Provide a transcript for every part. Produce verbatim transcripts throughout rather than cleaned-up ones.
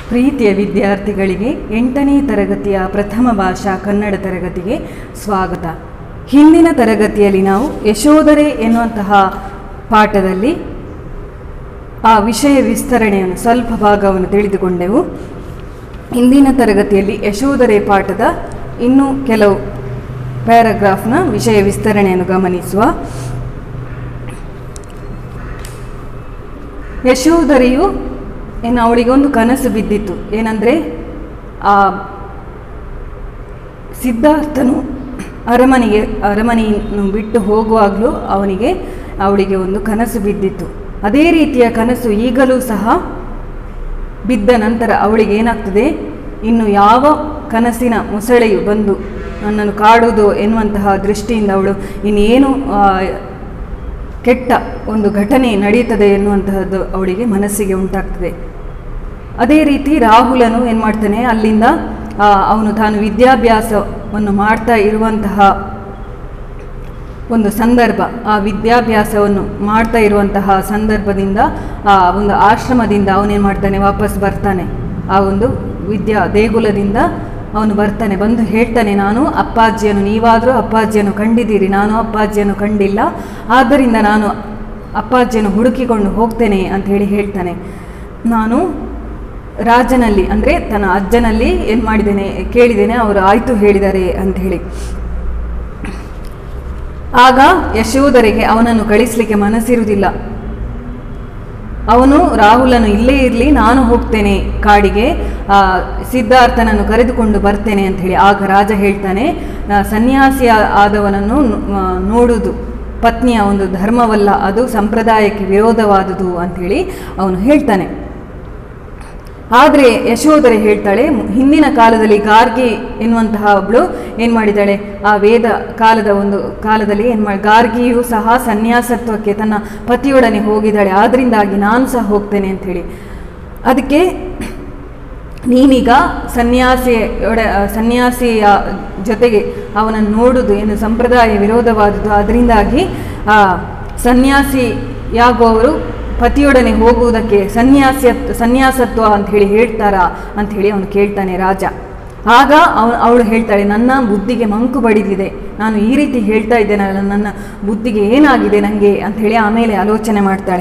ಪ್ರೀತಿಯ ವಿದ್ಯಾರ್ಥಿಗಳಿಗೆ ಎಂಟನೇ ತರಗತಿಯ ಪ್ರಥಮ ಭಾಷಾ ಕನ್ನಡ ತರಗತಿಗೆ ಸ್ವಾಗತ. ಹಿಂದಿನ ತರಗತಿಯಲ್ಲಿ ನಾವು ಯಶೋಧರೆ ಎನ್ನುವಂತಹ ಪಾಠದಲ್ಲಿ ಆ ವಿಷಯ ವಿಸ್ತರಣೆಯನ್ನು ಸ್ವಲ್ಪ ಭಾಗವನ್ನು ತಿಳಿದುಕೊಂಡೆವು. ಇಂದಿನ ತರಗತಿಯಲ್ಲಿ ಯಶೋಧರೆ ಪಾಠದ ಇನ್ನೂ ಕೆಲವು ಪ್ಯಾರಾಗ್ರಾಫ್ನ ವಿಷಯ ವಿಸ್ತರಣೆಯನ್ನು ಗಮನಿಸುವ. ಯಶೋಧರೆಯು ಏನು ಅವಳಿಗೆ ಒಂದು ಕನಸು ಬಿದ್ದಿತ್ತು. ಏನಂದರೆ ಆ ಸಿದ್ಧಾರ್ಥನು ಅರಮನೆಗೆ ಅರಮನೆಯನ್ನು ಬಿಟ್ಟು ಹೋಗುವಾಗಲೂ ಅವನಿಗೆ ಅವಳಿಗೆ ಒಂದು ಕನಸು ಬಿದ್ದಿತ್ತು. ಅದೇ ರೀತಿಯ ಕನಸು ಈಗಲೂ ಸಹ ಬಿದ್ದ ನಂತರ ಅವಳಿಗೆ ಏನಾಗ್ತದೆ, ಇನ್ನು ಯಾವ ಕನಸಿನ ಮೊಸಳೆಯು ಬಂದು ನನ್ನನ್ನು ಕಾಡುವುದು ಎನ್ನುವಂತಹ ದೃಷ್ಟಿಯಿಂದ ಅವಳು ಇನ್ನೇನು ಕೆಟ್ಟ ಒಂದು ಘಟನೆ ನಡೆಯುತ್ತದೆ ಎನ್ನುವಂತಹದ್ದು ಅವಳಿಗೆ ಮನಸ್ಸಿಗೆ ಉಂಟಾಗ್ತದೆ. ಅದೇ ರೀತಿ ರಾಹುಲನು ಏನು ಮಾಡ್ತಾನೆ, ಅಲ್ಲಿಂದ ಅವನು ತಾನು ವಿದ್ಯಾಭ್ಯಾಸವನ್ನು ಮಾಡ್ತಾ ಇರುವಂತಹ ಒಂದು ಸಂದರ್ಭ, ಆ ವಿದ್ಯಾಭ್ಯಾಸವನ್ನು ಮಾಡ್ತಾ ಇರುವಂತಹ ಸಂದರ್ಭದಿಂದ ಆ ಒಂದು ಆಶ್ರಮದಿಂದ ಅವನೇನು ಮಾಡ್ತಾನೆ, ವಾಪಸ್ ಬರ್ತಾನೆ. ಆ ಒಂದು ವಿದ್ಯಾ ದೇಗುಲದಿಂದ ಅವನು ಬರ್ತಾನೆ. ಬಂದು ಹೇಳ್ತಾನೆ, ನಾನು ಅಪ್ಪಾಜಿಯನ್ನು, ನೀವಾದರೂ ಅಪ್ಪಾಜಿಯನ್ನು ಕಂಡಿದ್ದೀರಿ, ನಾನು ಅಪ್ಪಾಜಿಯನ್ನು ಕಂಡಿಲ್ಲ, ಆದ್ದರಿಂದ ನಾನು ಅಪ್ಪಾಜಿಯನ್ನು ಹುಡುಕಿಕೊಂಡು ಹೋಗ್ತೇನೆ ಅಂತ ಹೇಳಿ ಹೇಳ್ತಾನೆ. ನಾನು ರಾಜನಲ್ಲಿ ಅಂದರೆ ತನ್ನ ಅಜ್ಜನಲ್ಲಿ ಏನು ಮಾಡಿದ್ದೇನೆ ಕೇಳಿದ್ದೇನೆ, ಅವರು ಆಯಿತು ಹೇಳಿದ್ದಾರೆ ಅಂತ ಹೇಳಿ. ಆಗ ಯಶೋಧರೆಗೆ ಅವನನ್ನು ಕಳಿಸಲಿಕ್ಕೆ ಮನಸ್ಸಿರುವುದಿಲ್ಲ. ಅವನು ರಾಹುಲನು ಇಲ್ಲೇ ಇರಲಿ, ನಾನು ಹೋಗ್ತೇನೆ ಕಾಡಿಗೆ, ಸಿದ್ಧಾರ್ಥನನ್ನು ಕರೆದುಕೊಂಡು ಬರ್ತೇನೆ ಅಂತ ಹೇಳಿ. ಆಗ ರಾಜ ಹೇಳ್ತಾನೆ, ಸನ್ಯಾಸಿ ಆದವನನ್ನು ನೋಡುವುದು ಪತ್ನಿಯ ಒಂದು ಧರ್ಮವಲ್ಲ, ಅದು ಸಂಪ್ರದಾಯಕ್ಕೆ ವಿರೋಧವಾದುದು ಅಂಥೇಳಿ ಅವನು ಹೇಳ್ತಾನೆ. ಆದರೆ ಯಶೋಧರೆ ಹೇಳ್ತಾಳೆ, ಹಿಂದಿನ ಕಾಲದಲ್ಲಿ ಗಾರ್ಗಿ ಎನ್ನುವಂತಹ ಒಬ್ಬಳು ಏನು ಮಾಡಿದ್ದಾಳೆ, ಆ ವೇದ ಕಾಲದ ಒಂದು ಕಾಲದಲ್ಲಿ ಏನು ಮಾಡಿ ಗಾರ್ಗಿಯು ಸಹ ಸನ್ಯಾಸತ್ವಕ್ಕೆ ತನ್ನ ಪತಿಯೊಡನೆ ಹೋಗಿದ್ದಾಳೆ, ಆದ್ದರಿಂದಾಗಿ ನಾನು ಸಹ ಹೋಗ್ತೇನೆ ಅಂಥೇಳಿ. ಅದಕ್ಕೆ ನೀನೀಗ ಸನ್ಯಾಸಿಯೊಡ ಸನ್ಯಾಸಿಯ ಜೊತೆಗೆ ಅವನನ್ನು ನೋಡುವುದು ಏನು ಸಂಪ್ರದಾಯ ವಿರೋಧವಾದುದು, ಅದರಿಂದಾಗಿ ಆ ಸನ್ಯಾಸಿಯಾಗುವವರು ಪತಿಯೊಡನೆ ಹೋಗುವುದಕ್ಕೆ ಸನ್ಯಾಸ ಸನ್ಯಾಸತ್ವ ಅಂಥೇಳಿ ಹೇಳ್ತಾರಾ ಅಂಥೇಳಿ ಅವನು ಕೇಳ್ತಾನೆ ರಾಜ. ಆಗ ಅವನು ಅವಳು ಹೇಳ್ತಾಳೆ, ನನ್ನ ಬುದ್ಧಿಗೆ ಮಂಕು ಬಡಿದಿದೆ, ನಾನು ಈ ರೀತಿ ಹೇಳ್ತಾ ಇದ್ದೇನಲ್ಲ, ನನ್ನ ಬುದ್ಧಿಗೆ ಏನಾಗಿದೆ ನನಗೆ ಅಂಥೇಳಿ ಆಮೇಲೆ ಆಲೋಚನೆ ಮಾಡ್ತಾಳೆ.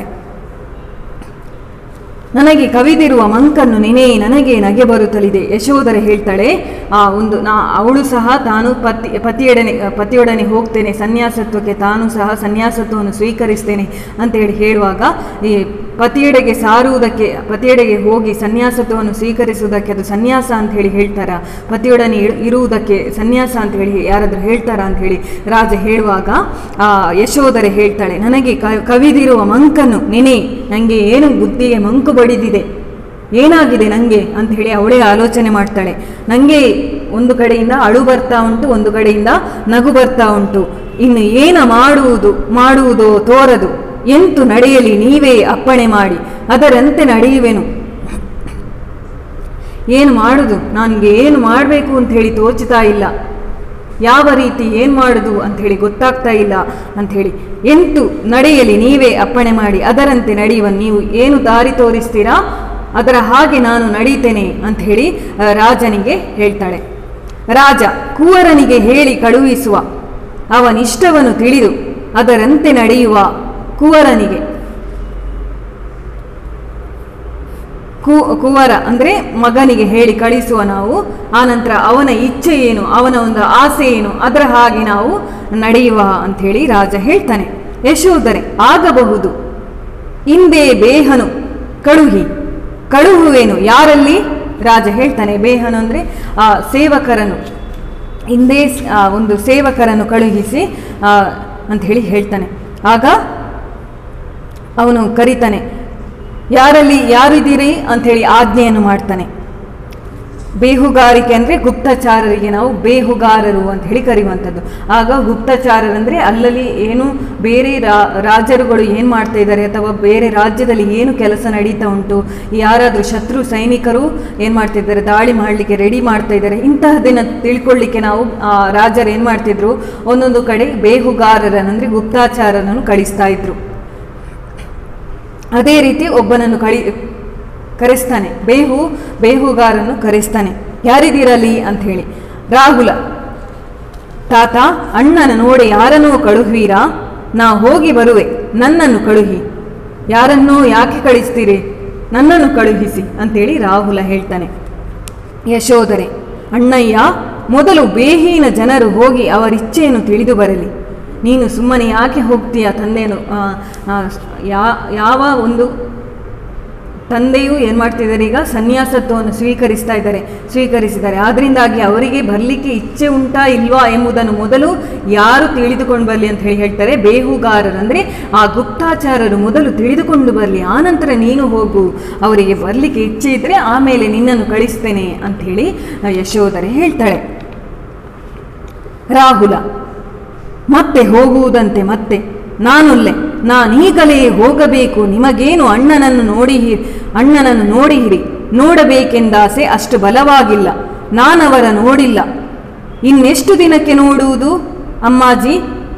ನನಗೆ ಕವಿದಿರುವ ಮಂಕನ್ನು ನೆನೆ ನನಗೆ ನಗೆ ಬರುತ್ತಲಿದೆ. ಯಶೋಧರೆ ಹೇಳ್ತಾಳೆ, ಆ ಒಂದು ನಾ ಅವಳು ಸಹ ತಾನು ಪತಿ ಪತಿಯೊಡನೆ ಪತಿಯೊಡನೆ ಹೋಗ್ತೇನೆ ಸನ್ಯಾಸತ್ವಕ್ಕೆ, ತಾನು ಸಹ ಸನ್ಯಾಸತ್ವವನ್ನು ಸ್ವೀಕರಿಸ್ತೇನೆ ಅಂತೇಳಿ ಹೇಳುವಾಗ, ಈ ಪತಿಯೆಡೆಗೆ ಸಾರುವುದಕ್ಕೆ, ಪತಿಯೆಡೆಗೆ ಹೋಗಿ ಸನ್ಯಾಸತ್ವವನ್ನು ಸ್ವೀಕರಿಸುವುದಕ್ಕೆ ಅದು ಸನ್ಯಾಸ ಅಂತ ಹೇಳಿ ಹೇಳ್ತಾರ, ಪತಿಯೊಡನೆ ಇರುವುದಕ್ಕೆ ಸನ್ಯಾಸ ಅಂತ ಹೇಳಿ ಯಾರಾದರೂ ಹೇಳ್ತಾರ ಅಂತ ಹೇಳಿ ರಾಜ ಹೇಳುವಾಗ ಆ ಯಶೋಧರೆ ಹೇಳ್ತಾಳೆ, ನನಗೆ ಕವಿದಿರುವ ಮಂಕನ್ನು ನೆನೆ, ನನಗೆ ಏನು ಬುದ್ಧಿಗೆ ಮಂಕು ಬಡಿದಿದೆ, ಏನಾಗಿದೆ ನನಗೆ ಅಂತ ಹೇಳಿ ಅವಳೇ ಆಲೋಚನೆ ಮಾಡ್ತಾಳೆ. ನನಗೆ ಒಂದು ಕಡೆಯಿಂದ ಅಳು ಬರ್ತಾ ಉಂಟು, ಒಂದು ಕಡೆಯಿಂದ ನಗು ಬರ್ತಾ ಉಂಟು, ಇನ್ನು ಏನ ಮಾಡುವುದು ಮಾಡುವುದೋ ತೋರದು, ಎಂತು ನಡೆಯಲಿ ನೀವೇ ಅಪ್ಪಣೆ ಮಾಡಿ ಅದರಂತೆ ನಡೆಯುವೆನು. ಏನು ಮಾಡುದು, ನನಗೆ ಏನು ಮಾಡಬೇಕು ಅಂತ ಹೇಳಿ ತೋಚುತ್ತಾ ಇಲ್ಲ, ಯಾವ ರೀತಿ ಏನು ಮಾಡುದು ಅಂಥೇಳಿ ಗೊತ್ತಾಗ್ತಾ ಇಲ್ಲ ಅಂಥೇಳಿ. ಎಂತು ನಡೆಯಲಿ ನೀವೇ ಅಪ್ಪಣೆ ಮಾಡಿ ಅದರಂತೆ ನಡೆಯುವ, ನೀವು ಏನು ದಾರಿ ತೋರಿಸ್ತೀರಾ ಅದರ ಹಾಗೆ ನಾನು ನಡೀತೇನೆ ಅಂಥೇಳಿ ರಾಜನಿಗೆ ಹೇಳ್ತಾಳೆ. ರಾಜ ಕುವರನಿಗೆ ಹೇಳಿ ಕಳುಹಿಸುವ, ಅವನಿಷ್ಟವನ್ನು ತಿಳಿದು ಅದರಂತೆ ನಡೆಯುವ ಕುವರನಿಗೆ. ಕು ಕುವರ ಅಂದರೆ ಮಗನಿಗೆ ಹೇಳಿ ಕಳಿಸುವ ನಾವು, ಆನಂತರ ಅವನ ಇಚ್ಛೆ ಏನು, ಅವನ ಒಂದು ಆಸೆ ಏನು, ಅದರ ಹಾಗೆ ನಾವು ನಡೆಯುವ ಅಂಥೇಳಿ ರಾಜ ಹೇಳ್ತಾನೆ. ಯಶೋಧರೆ ಆಗಬಹುದು, ಇಂದೇ ಬೇಹನು ಕಳುಹಿ ಕಳುಹುವೇನು, ಯಾರಲ್ಲಿ ರಾಜ ಹೇಳ್ತಾನೆ. ಬೇಹನು ಅಂದರೆ ಆ ಸೇವಕರನ್ನು, ಹಿಂದೆ ಒಂದು ಸೇವಕರನ್ನು ಕಳುಹಿಸಿ ಅಂಥೇಳಿ ಹೇಳ್ತಾನೆ. ಆಗ ಅವನು ಕರೀತಾನೆ, ಯಾರಲ್ಲಿ ಯಾರಿದ್ದೀರಿ ಅಂಥೇಳಿ ಆಜ್ಞೆಯನ್ನು ಮಾಡ್ತಾನೆ. ಬೇಹುಗಾರಿಕೆ ಅಂದರೆ ಗುಪ್ತಚಾರರಿಗೆ ನಾವು ಬೇಹುಗಾರರು ಅಂತ ಹೇಳಿ ಕರೆಯುವಂಥದ್ದು. ಆಗ ಗುಪ್ತಚಾರರಂದರೆ ಅಲ್ಲಲ್ಲಿ ಏನು ಬೇರೆ ರಾಜರುಗಳು ಏನು ಮಾಡ್ತಾ ಇದ್ದಾರೆ ಅಥವಾ ಬೇರೆ ರಾಜ್ಯದಲ್ಲಿ ಏನು ಕೆಲಸ ನಡೀತಾ ಉಂಟು, ಯಾರಾದರೂ ಶತ್ರು ಸೈನಿಕರು ಏನು ಮಾಡ್ತಿದ್ದಾರೆ, ದಾಳಿ ಮಾಡಲಿಕ್ಕೆ ರೆಡಿ ಮಾಡ್ತಾ ಇದ್ದಾರೆ, ಇಂತಹದನ್ನು ತಿಳ್ಕೊಳ್ಳಿಕ್ಕೆ ನಾವು ರಾಜರು ಏನು ಮಾಡ್ತಿದ್ರು, ಒಂದೊಂದು ಕಡೆ ಬೇಹುಗಾರರನ್ನು ಅಂದರೆ ಗುಪ್ತಚಾರರನ್ನು ಕಳಿಸ್ತಾ ಇದ್ರು. ಅದೇ ರೀತಿ ಒಬ್ಬನನ್ನು ಕಳಿ ಕರೆಸ್ತಾನೆ. ಬೇಹು ಬೇಹುಗಾರನ್ನು ಕರೆಸ್ತಾನೆ. ಯಾರಿದಿರಲಿ ಅಂಥೇಳಿ. ರಾಹುಲ, ತಾತ ಅಣ್ಣನ ನೋಡಿ ಯಾರನ್ನೂ ಕಳುಹಿರಾ? ನಾ ಹೋಗಿ ಬರುವೆ, ನನ್ನನ್ನು ಕಳುಹಿ. ಯಾರನ್ನೂ ಯಾಕೆ ಕಳಿಸ್ತೀರಿ? ನನ್ನನ್ನು ಕಳುಹಿಸಿ ಅಂಥೇಳಿ ರಾಹುಲ ಹೇಳ್ತಾನೆ. ಯಶೋಧರೆ, ಅಣ್ಣಯ್ಯ, ಮೊದಲು ಬೇಹಿನ ಜನರು ಹೋಗಿ ಅವರಿಚ್ಛೆಯನ್ನು ತಿಳಿದು ಬರಲಿ. ನೀನು ಸುಮ್ಮನೆ ಯಾಕೆ ಹೋಗ್ತೀಯ? ತಂದೆಯನ್ನು ಯಾವ ಒಂದು ತಂದೆಯು ಏನು ಮಾಡ್ತಿದ್ದಾರೆ, ಈಗ ಸನ್ಯಾಸತ್ವವನ್ನು ಸ್ವೀಕರಿಸ್ತಾ ಇದ್ದಾರೆ ಸ್ವೀಕರಿಸಿದ್ದಾರೆ ಆದ್ದರಿಂದಾಗಿ ಅವರಿಗೆ ಬರಲಿಕ್ಕೆ ಇಚ್ಛೆ ಉಂಟಾ ಇಲ್ವಾ ಎಂಬುದನ್ನು ಮೊದಲು ಯಾರು ತಿಳಿದುಕೊಂಡು ಬರಲಿ ಅಂತ ಹೇಳಿ ಹೇಳ್ತಾರೆ. ಬೇಹುಗಾರರು ಅಂದರೆ ಆ ಗುಪ್ತಾಚಾರರು ಮೊದಲು ತಿಳಿದುಕೊಂಡು ಬರಲಿ, ಆನಂತರ ನೀನು ಹೋಗು. ಅವರಿಗೆ ಬರಲಿಕ್ಕೆ ಇಚ್ಛೆ ಇದ್ದರೆ ಆಮೇಲೆ ನಿನ್ನನ್ನು ಕಳಿಸ್ತೇನೆ ಅಂಥೇಳಿ ಯಶೋಧರೆ ಹೇಳ್ತಾಳೆ. ರಾಹುಲ, ಮತ್ತೆ ಹೋಗುವುದಂತೆ? ಮತ್ತೆ ನಾನುಲ್ಲೆ, ನಾನೀಗಲೇ ಹೋಗಬೇಕು. ನಿಮಗೇನು ಅಣ್ಣನನ್ನು ನೋಡಿ ಅಣ್ಣನನ್ನು ನೋಡಿಹಿರಿ. ನೋಡಬೇಕೆಂದಾಸೆ ಅಷ್ಟು ಬಲವಾಗಿಲ್ಲ. ನಾನವರ ನೋಡಿಲ್ಲ. ಇನ್ನೆಷ್ಟು ದಿನಕ್ಕೆ ನೋಡುವುದು ಅಮ್ಮಾಜಿ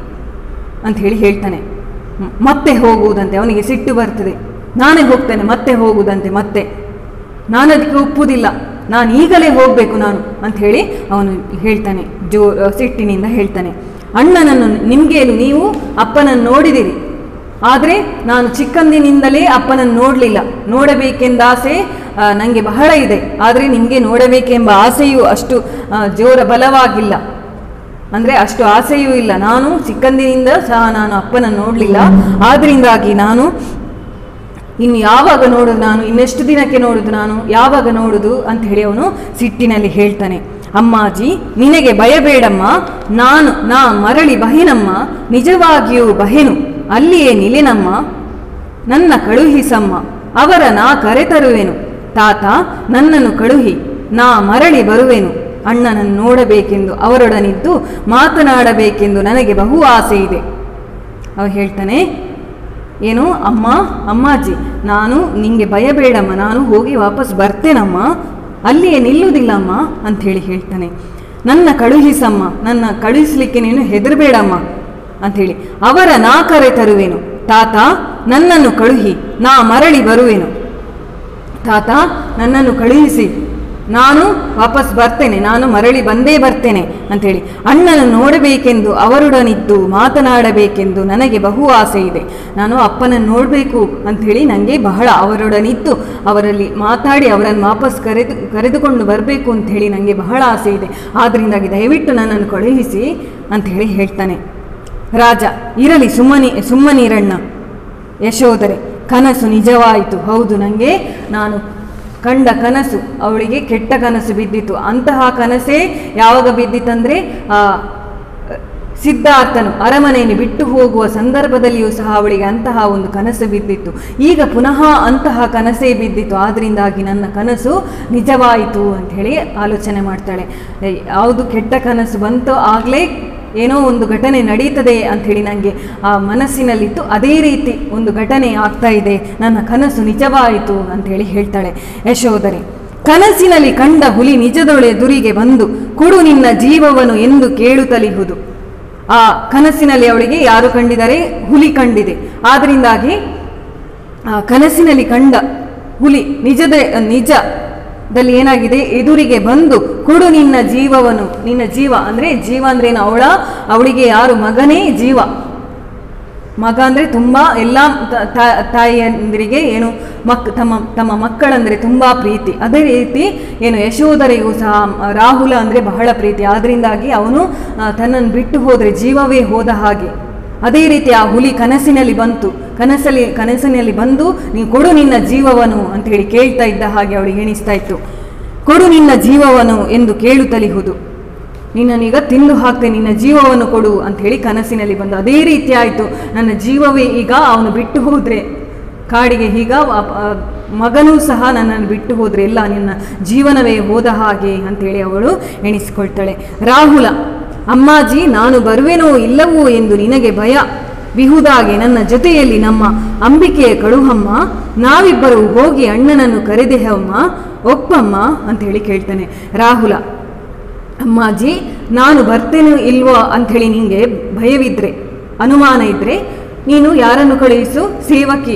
ಅಂತ ಹೇಳಿ ಹೇಳ್ತಾನೆ. ಮತ್ತೆ ಹೋಗುವುದಂತೆ. ಅವನಿಗೆ ಸಿಟ್ಟು ಬರ್ತದೆ. ನಾನೇ ಹೋಗ್ತೇನೆ, ಮತ್ತೆ ಹೋಗುವುದಂತೆ. ಮತ್ತೆ ನಾನು ಅದಕ್ಕೆ ಒಪ್ಪುವುದಿಲ್ಲ, ನಾನು ಈಗಲೇ ಹೋಗಬೇಕು ನಾನು ಅಂಥೇಳಿ ಅವನು ಹೇಳ್ತಾನೆ. ಜೋ ಸಿಟ್ಟಿನಿಂದ ಹೇಳ್ತಾನೆ. ಅಣ್ಣನನ್ನು ನಿಮಗೇನು, ನೀವು ಅಪ್ಪನನ್ನು ನೋಡಿದಿರಿ, ಆದರೆ ನಾನು ಚಿಕ್ಕಂದಿನಿಂದಲೇ ಅಪ್ಪನನ್ನು ನೋಡಲಿಲ್ಲ. ನೋಡಬೇಕೆಂದ ಆಸೆ ನನಗೆ ಬಹಳ ಇದೆ, ಆದರೆ ನಿಮಗೆ ನೋಡಬೇಕೆಂಬ ಆಸೆಯೂ ಅಷ್ಟು ಜೋರ ಬಲವಾಗಿಲ್ಲ, ಅಂದರೆ ಅಷ್ಟು ಆಸೆಯೂ ಇಲ್ಲ. ನಾನು ಚಿಕ್ಕಂದಿನಿಂದ ಸಹ ನಾನು ಅಪ್ಪನನ್ನು ನೋಡಲಿಲ್ಲ, ಆದ್ದರಿಂದಾಗಿ ನಾನು ಇನ್ನು ಯಾವಾಗ ನೋಡೋದು, ನಾನು ಇನ್ನೆಷ್ಟು ದಿನಕ್ಕೆ ನೋಡೋದು, ನಾನು ಯಾವಾಗ ನೋಡೋದು ಅಂತ ಹೇಳಿ ಅವನು ಸಿಟ್ಟಿನಲ್ಲಿ ಹೇಳ್ತಾನೆ. ಅಮ್ಮಾಜಿ, ನಿನಗೆ ಭಯಬೇಡಮ್ಮ, ನಾನು ನಾ ಮರಳಿ ಬಹೆನಮ್ಮ, ನಿಜವಾಗಿಯೂ ಬಹೆನು, ಅಲ್ಲಿಯೇ ನಿಲೆನಮ್ಮ, ನನ್ನ ಕಳುಹಿಸಮ್ಮ, ಅವರ ನಾ ಕರೆತರುವೆನು. ತಾತ ನನ್ನನ್ನು ಕಳುಹಿ, ನಾ ಮರಳಿ ಬರುವೆನು. ಅಣ್ಣನನ್ನು ನೋಡಬೇಕೆಂದು ಅವರೊಡನಿದ್ದು ಮಾತನಾಡಬೇಕೆಂದು ನನಗೆ ಬಹು ಆಸೆ ಇದೆ. ಅವ ಹೇಳ್ತಾನೆ, ಏನು ಅಮ್ಮ, ಅಮ್ಮಾಜಿ, ನಾನು ನಿಂಗೆ ಭಯಬೇಡಮ್ಮ, ನಾನು ಹೋಗಿ ವಾಪಸ್ ಬರ್ತೇನಮ್ಮ, ಅಲ್ಲಿಯೇ ನಿಲ್ಲುವುದಿಲ್ಲಮ್ಮ ಅಂಥೇಳಿ ಹೇಳ್ತಾನೆ. ನನ್ನ ಕಳುಹಿಸಮ್ಮ, ನನ್ನ ಕಳುಹಿಸಲಿಕ್ಕೆ ನೀನು ಹೆದರಬೇಡಮ್ಮ ಅಂಥೇಳಿ. ಅವರ ನಾ ಕರೆ ತರುವೆನು. ತಾತ ನನ್ನನ್ನು ಕಳುಹಿ, ನಾ ಮರಳಿ ಬರುವೆನು. ತಾತ ನನ್ನನ್ನು ಕಳುಹಿಸಿ, ನಾನು ವಾಪಸ್ ಬರ್ತೇನೆ, ನಾನು ಮರಳಿ ಬಂದೇ ಬರ್ತೇನೆ ಅಂಥೇಳಿ. ಅಣ್ಣನ ನೋಡಬೇಕೆಂದು ಅವರೊಡನಿದ್ದು ಮಾತನಾಡಬೇಕೆಂದು ನನಗೆ ಬಹು ಆಸೆ ಇದೆ. ನಾನು ಅಪ್ಪನನ್ನು ನೋಡಬೇಕು ಅಂಥೇಳಿ ನನಗೆ ಬಹಳ, ಅವರೊಡನಿದ್ದು ಅವರಲ್ಲಿ ಮಾತಾಡಿ ಅವರನ್ನು ವಾಪಸ್ ಕರೆದು ಕರೆದುಕೊಂಡು ಬರಬೇಕು ಅಂಥೇಳಿ ನನಗೆ ಬಹಳ ಆಸೆ ಇದೆ. ಆದ್ದರಿಂದಾಗಿ ದಯವಿಟ್ಟು ನನ್ನನ್ನು ಕಳುಹಿಸಿ ಅಂಥೇಳಿ ಹೇಳ್ತಾನೆ. ರಾಜ, ಇರಲಿ ಸುಮ್ಮನಿ ಸುಮ್ಮನಿರಣ್ಣ. ಯಶೋಧರೆ, ಕನಸು ನಿಜವಾಯಿತು. ಹೌದು, ನನಗೆ ನಾನು ಕಂಡ ಕನಸು ಅವಳಿಗೆ ಕೆಟ್ಟ ಕನಸು ಬಿದ್ದಿತ್ತು. ಅಂತಹ ಕನಸೇ ಯಾವಾಗ ಬಿದ್ದಿತ್ತಂದರೆ ಸಿದ್ಧಾರ್ಥನು ಅರಮನೆಯನ್ನು ಬಿಟ್ಟು ಹೋಗುವ ಸಂದರ್ಭದಲ್ಲಿಯೂ ಸಹ ಅವಳಿಗೆ ಅಂತಹ ಒಂದು ಕನಸು ಬಿದ್ದಿತ್ತು. ಈಗ ಪುನಃ ಅಂತಹ ಕನಸೇ ಬಿದ್ದಿತ್ತು. ಆದ್ದರಿಂದಾಗಿ ನನ್ನ ಕನಸು ನಿಜವಾಯಿತು ಅಂಥೇಳಿ ಆಲೋಚನೆ ಮಾಡ್ತಾಳೆ. ಯಾವುದು ಕೆಟ್ಟ ಕನಸು ಬಂತೋ ಆಗಲೇ ಏನೋ ಒಂದು ಘಟನೆ ನಡೀತದೆ ಅಂಥೇಳಿ ನನಗೆ ಆ ಮನಸ್ಸಿನಲ್ಲಿತ್ತು. ಅದೇ ರೀತಿ ಒಂದು ಘಟನೆ ಆಗ್ತಾ ಇದೆ, ನನ್ನ ಕನಸು ನಿಜವಾಯಿತು ಅಂಥೇಳಿ ಹೇಳ್ತಾಳೆ ಯಶೋಧರೆ. ಕನಸಿನಲ್ಲಿ ಕಂಡ ಹುಲಿ ನಿಜದೊಳೆ ದುರಿಗೆ ಬಂದು ಕೊಡು ನಿನ್ನ ಜೀವವನ್ನು ಎಂದು ಕೇಳುತ್ತಲಿಹುದು. ಆ ಕನಸಿನಲ್ಲಿ ಅವಳಿಗೆ ಯಾರು ಕಂಡಿದ್ದಾರೆ? ಹುಲಿ ಕಂಡಿದೆ. ಆದ್ದರಿಂದಾಗಿ ಆ ಕನಸಿನಲ್ಲಿ ಕಂಡ ಹುಲಿ ನಿಜದ ನಿಜದಲ್ಲಿ ಏನಾಗಿದೆ, ಎದುರಿಗೆ ಬಂದು ಕೊಡು ನಿನ್ನ ಜೀವವನ್ನು, ನಿನ್ನ ಜೀವ ಅಂದರೆ ಜೀವ ಅಂದ್ರೇನು, ಅವಳ ಅವಳಿಗೆ ಯಾರು ಮಗನೇ ಜೀವ. ಮಗ ಅಂದರೆ ತುಂಬ ಎಲ್ಲ ತಾಯಿಯಂದರಿಗೆ ಏನು ಮಕ್ ತಮ್ಮ ತಮ್ಮ ಮಕ್ಕಳಂದರೆ ತುಂಬ ಪ್ರೀತಿ. ಅದೇ ರೀತಿ ಏನು ಯಶೋಧರೆಗೂ ಸಹ ರಾಹುಲ ಅಂದರೆ ಬಹಳ ಪ್ರೀತಿ. ಆದ್ದರಿಂದಾಗಿ ಅವನು ತನ್ನನ್ನು ಬಿಟ್ಟು ಹೋದರೆ ಜೀವವೇ ಹೋದ ಹಾಗೆ. ಅದೇ ರೀತಿ ಆ ಹುಲಿ ಕನಸಿನಲ್ಲಿ ಬಂತು, ಕನಸಲ್ಲಿ ಕನಸಿನಲ್ಲಿ ಬಂದು ನೀನು ಕೊಡು ನಿನ್ನ ಜೀವವನ್ನು ಅಂಥೇಳಿ ಕೇಳ್ತಾ ಇದ್ದ ಹಾಗೆ ಅವಳಿಗೆ ಎಣಿಸ್ತಾ ಇತ್ತು. ಕೊಡು ನಿನ್ನ ಜೀವವನ್ನು ಎಂದು ಕೇಳುತ್ತಲಿಹುದು. ನಿನ್ನನೀಗ ತಿಂದು ಹಾಕ್ತೇನೆ, ನಿನ್ನ ಜೀವವನ್ನು ಕೊಡು ಅಂಥೇಳಿ ಕನಸಿನಲ್ಲಿ ಬಂದು. ಅದೇ ರೀತಿ ಆಯಿತು, ನನ್ನ ಜೀವವೇ ಈಗ ಅವನು ಬಿಟ್ಟು ಹೋದರೆ ಕಾಡಿಗೆ, ಈಗ ಮಗನೂ ಸಹ ನನ್ನನ್ನು ಬಿಟ್ಟು ಹೋದರೆ ಎಲ್ಲ ನಿನ್ನ ಜೀವನವೇ ಹೋದ ಹಾಗೆ ಅಂಥೇಳಿ ಅವಳು ಎಣಿಸಿಕೊಳ್ತಾಳೆ. ರಾಹುಲ, ಅಮ್ಮಾಜಿ, ನಾನು ಬರುವೆನೋ ಇಲ್ಲವೋ ಎಂದು ನಿನಗೆ ಭಯ ವಿಹುದಾಗೆ ನನ್ನ ಜೊತೆಯಲ್ಲಿ ನಮ್ಮ ಅಂಬಿಕೆಯ ಕಳುಹಮ್ಮ, ನಾವಿಬ್ಬರು ಹೋಗಿ ಅಣ್ಣನನ್ನು ಕರೆದೆಹಮ್ಮ, ಒಪ್ಪಮ್ಮ ಅಂಥೇಳಿ ಕೇಳ್ತಾನೆ ರಾಹುಲ. ಅಮ್ಮಾಜಿ, ನಾನು ಬರ್ತೇನೋ ಇಲ್ವೋ ಅಂಥೇಳಿ ನಿನಗೆ ಭಯವಿದ್ದರೆ, ಅನುಮಾನ ಇದ್ದರೆ ನೀನು ಯಾರನ್ನು ಕಳುಹಿಸು, ಸೇವಕಿ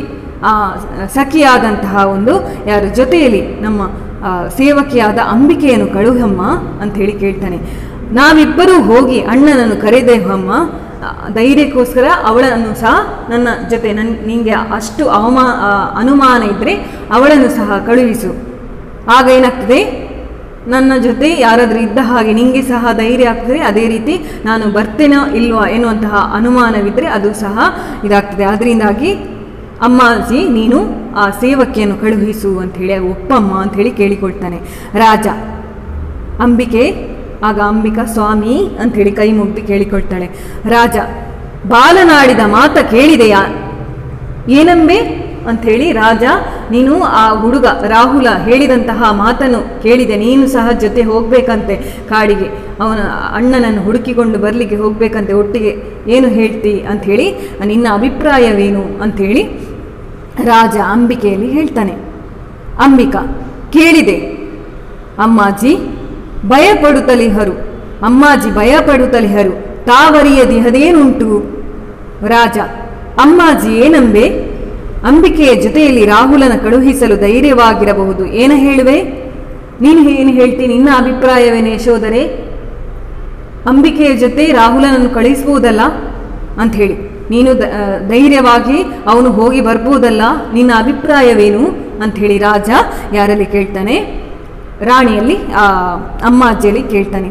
ಆ ಸಖಿಯಾದಂತಹ ಒಂದು ಯಾರು ಜೊತೆಯಲ್ಲಿ ನಮ್ಮ ಸೇವಕಿಯಾದ ಅಂಬಿಕೆಯನ್ನು ಕಳುಹಮ್ಮ ಅಂಥೇಳಿ ಕೇಳ್ತಾನೆ. ನಾವಿಬ್ಬರೂ ಹೋಗಿ ಅಣ್ಣನನ್ನು ಕರೆದೇವಮ್ಮ, ಧೈರ್ಯಕ್ಕೋಸ್ಕರ ಅವಳನ್ನು ಸಹ ನನ್ನ ಜೊತೆ ನನ್ ನಿಂಗೆ ಅಷ್ಟು ಅವಮಾ ಅನುಮಾನ ಇದ್ದರೆ ಅವಳನ್ನು ಸಹ ಕಳುಹಿಸು. ಆಗ ಏನಾಗ್ತದೆ, ನನ್ನ ಜೊತೆ ಯಾರಾದರೂ ಇದ್ದ ಹಾಗೆ ನಿಂಗೆ ಸಹ ಧೈರ್ಯ ಆಗ್ತದೆ, ಅದೇ ರೀತಿ ನಾನು ಬರ್ತೇನೋ ಇಲ್ವಾ ಎನ್ನುವಂತಹ ಅನುಮಾನವಿದ್ದರೆ ಅದು ಸಹ ಇದಾಗ್ತದೆ. ಅದರಿಂದಾಗಿ ಅಮ್ಮಾಜಿ ನೀನು ಆ ಸೇವಕಿಯನ್ನು ಕಳುಹಿಸು ಅಂಥೇಳಿ ಒಪ್ಪಮ್ಮ ಅಂಥೇಳಿ ಕೇಳಿಕೊಳ್ತಾನೆ ರಾಜ. ಅಂಬಿಕೆ ಆಗ ಅಂಬಿಕಾ ಸ್ವಾಮಿ ಅಂಥೇಳಿ ಕೈ ಮುಗ್ದು ಕೇಳಿಕೊಳ್ತಾಳೆ. ರಾಜ ಬಾಲನಾಡಿದ ಮಾತ ಕೇಳಿದೆಯಾ ಏನಂಬೆ ಅಂಥೇಳಿ, ರಾಜ ನೀನು ಆ ಹುಡುಗ ರಾಹುಲ ಹೇಳಿದಂತಹ ಮಾತನ್ನು ಕೇಳಿದೆ, ನೀನು ಸಹ ಜೊತೆ ಹೋಗ್ಬೇಕಂತೆ ಕಾಡಿಗೆ, ಅವನ ಅಣ್ಣನನ್ನು ಹುಡುಕಿಕೊಂಡು ಬರಲಿಕ್ಕೆ ಹೋಗ್ಬೇಕಂತೆ, ಒಟ್ಟಿಗೆ ಏನು ಹೇಳ್ತಿ ಅಂಥೇಳಿ, ನಿನ್ನ ಅಭಿಪ್ರಾಯವೇನು ಅಂಥೇಳಿ ರಾಜ ಅಂಬಿಕೆಯಲ್ಲಿ ಹೇಳ್ತಾನೆ. ಅಂಬಿಕಾ ಕೇಳಿದೆ ಅಮ್ಮಾಜಿ ಭಯಪಡುತ್ತಲಿಹರು, ಅಮ್ಮಾಜಿ ಭಯಪಡುತ್ತಲಿಹರು, ತಾವರಿಯದಿಹದೇನುಂಟು. ರಾಜ ಅಮ್ಮಾಜಿ ಏನಂಬೆ, ಅಂಬಿಕೆಯ ಜೊತೆಯಲ್ಲಿ ರಾಹುಲನ ಕಳುಹಿಸಲು ಧೈರ್ಯವಾಗಿರಬಹುದು, ಏನ ಹೇಳುವೆ, ನೀನು ಏನು ಹೇಳ್ತೀನಿ, ನಿನ್ನ ಅಭಿಪ್ರಾಯವೇನು ಯಶೋಧರೆ, ಅಂಬಿಕೆಯ ಜೊತೆ ರಾಹುಲನನ್ನು ಕಳುಹಿಸ್ಬೋದಲ್ಲ ಅಂಥೇಳಿ, ನೀನು ಧೈರ್ಯವಾಗಿ ಅವನು ಹೋಗಿ ಬರ್ಬೋದಲ್ಲ, ನಿನ್ನ ಅಭಿಪ್ರಾಯವೇನು ಅಂಥೇಳಿ ರಾಜ ಯಾರಲ್ಲಿ ಕೇಳ್ತಾನೆ, ರಾಣಿಯಲ್ಲಿ ಆ ಅಮ್ಮಾಜಿಯಲ್ಲಿ ಕೇಳ್ತಾನೆ.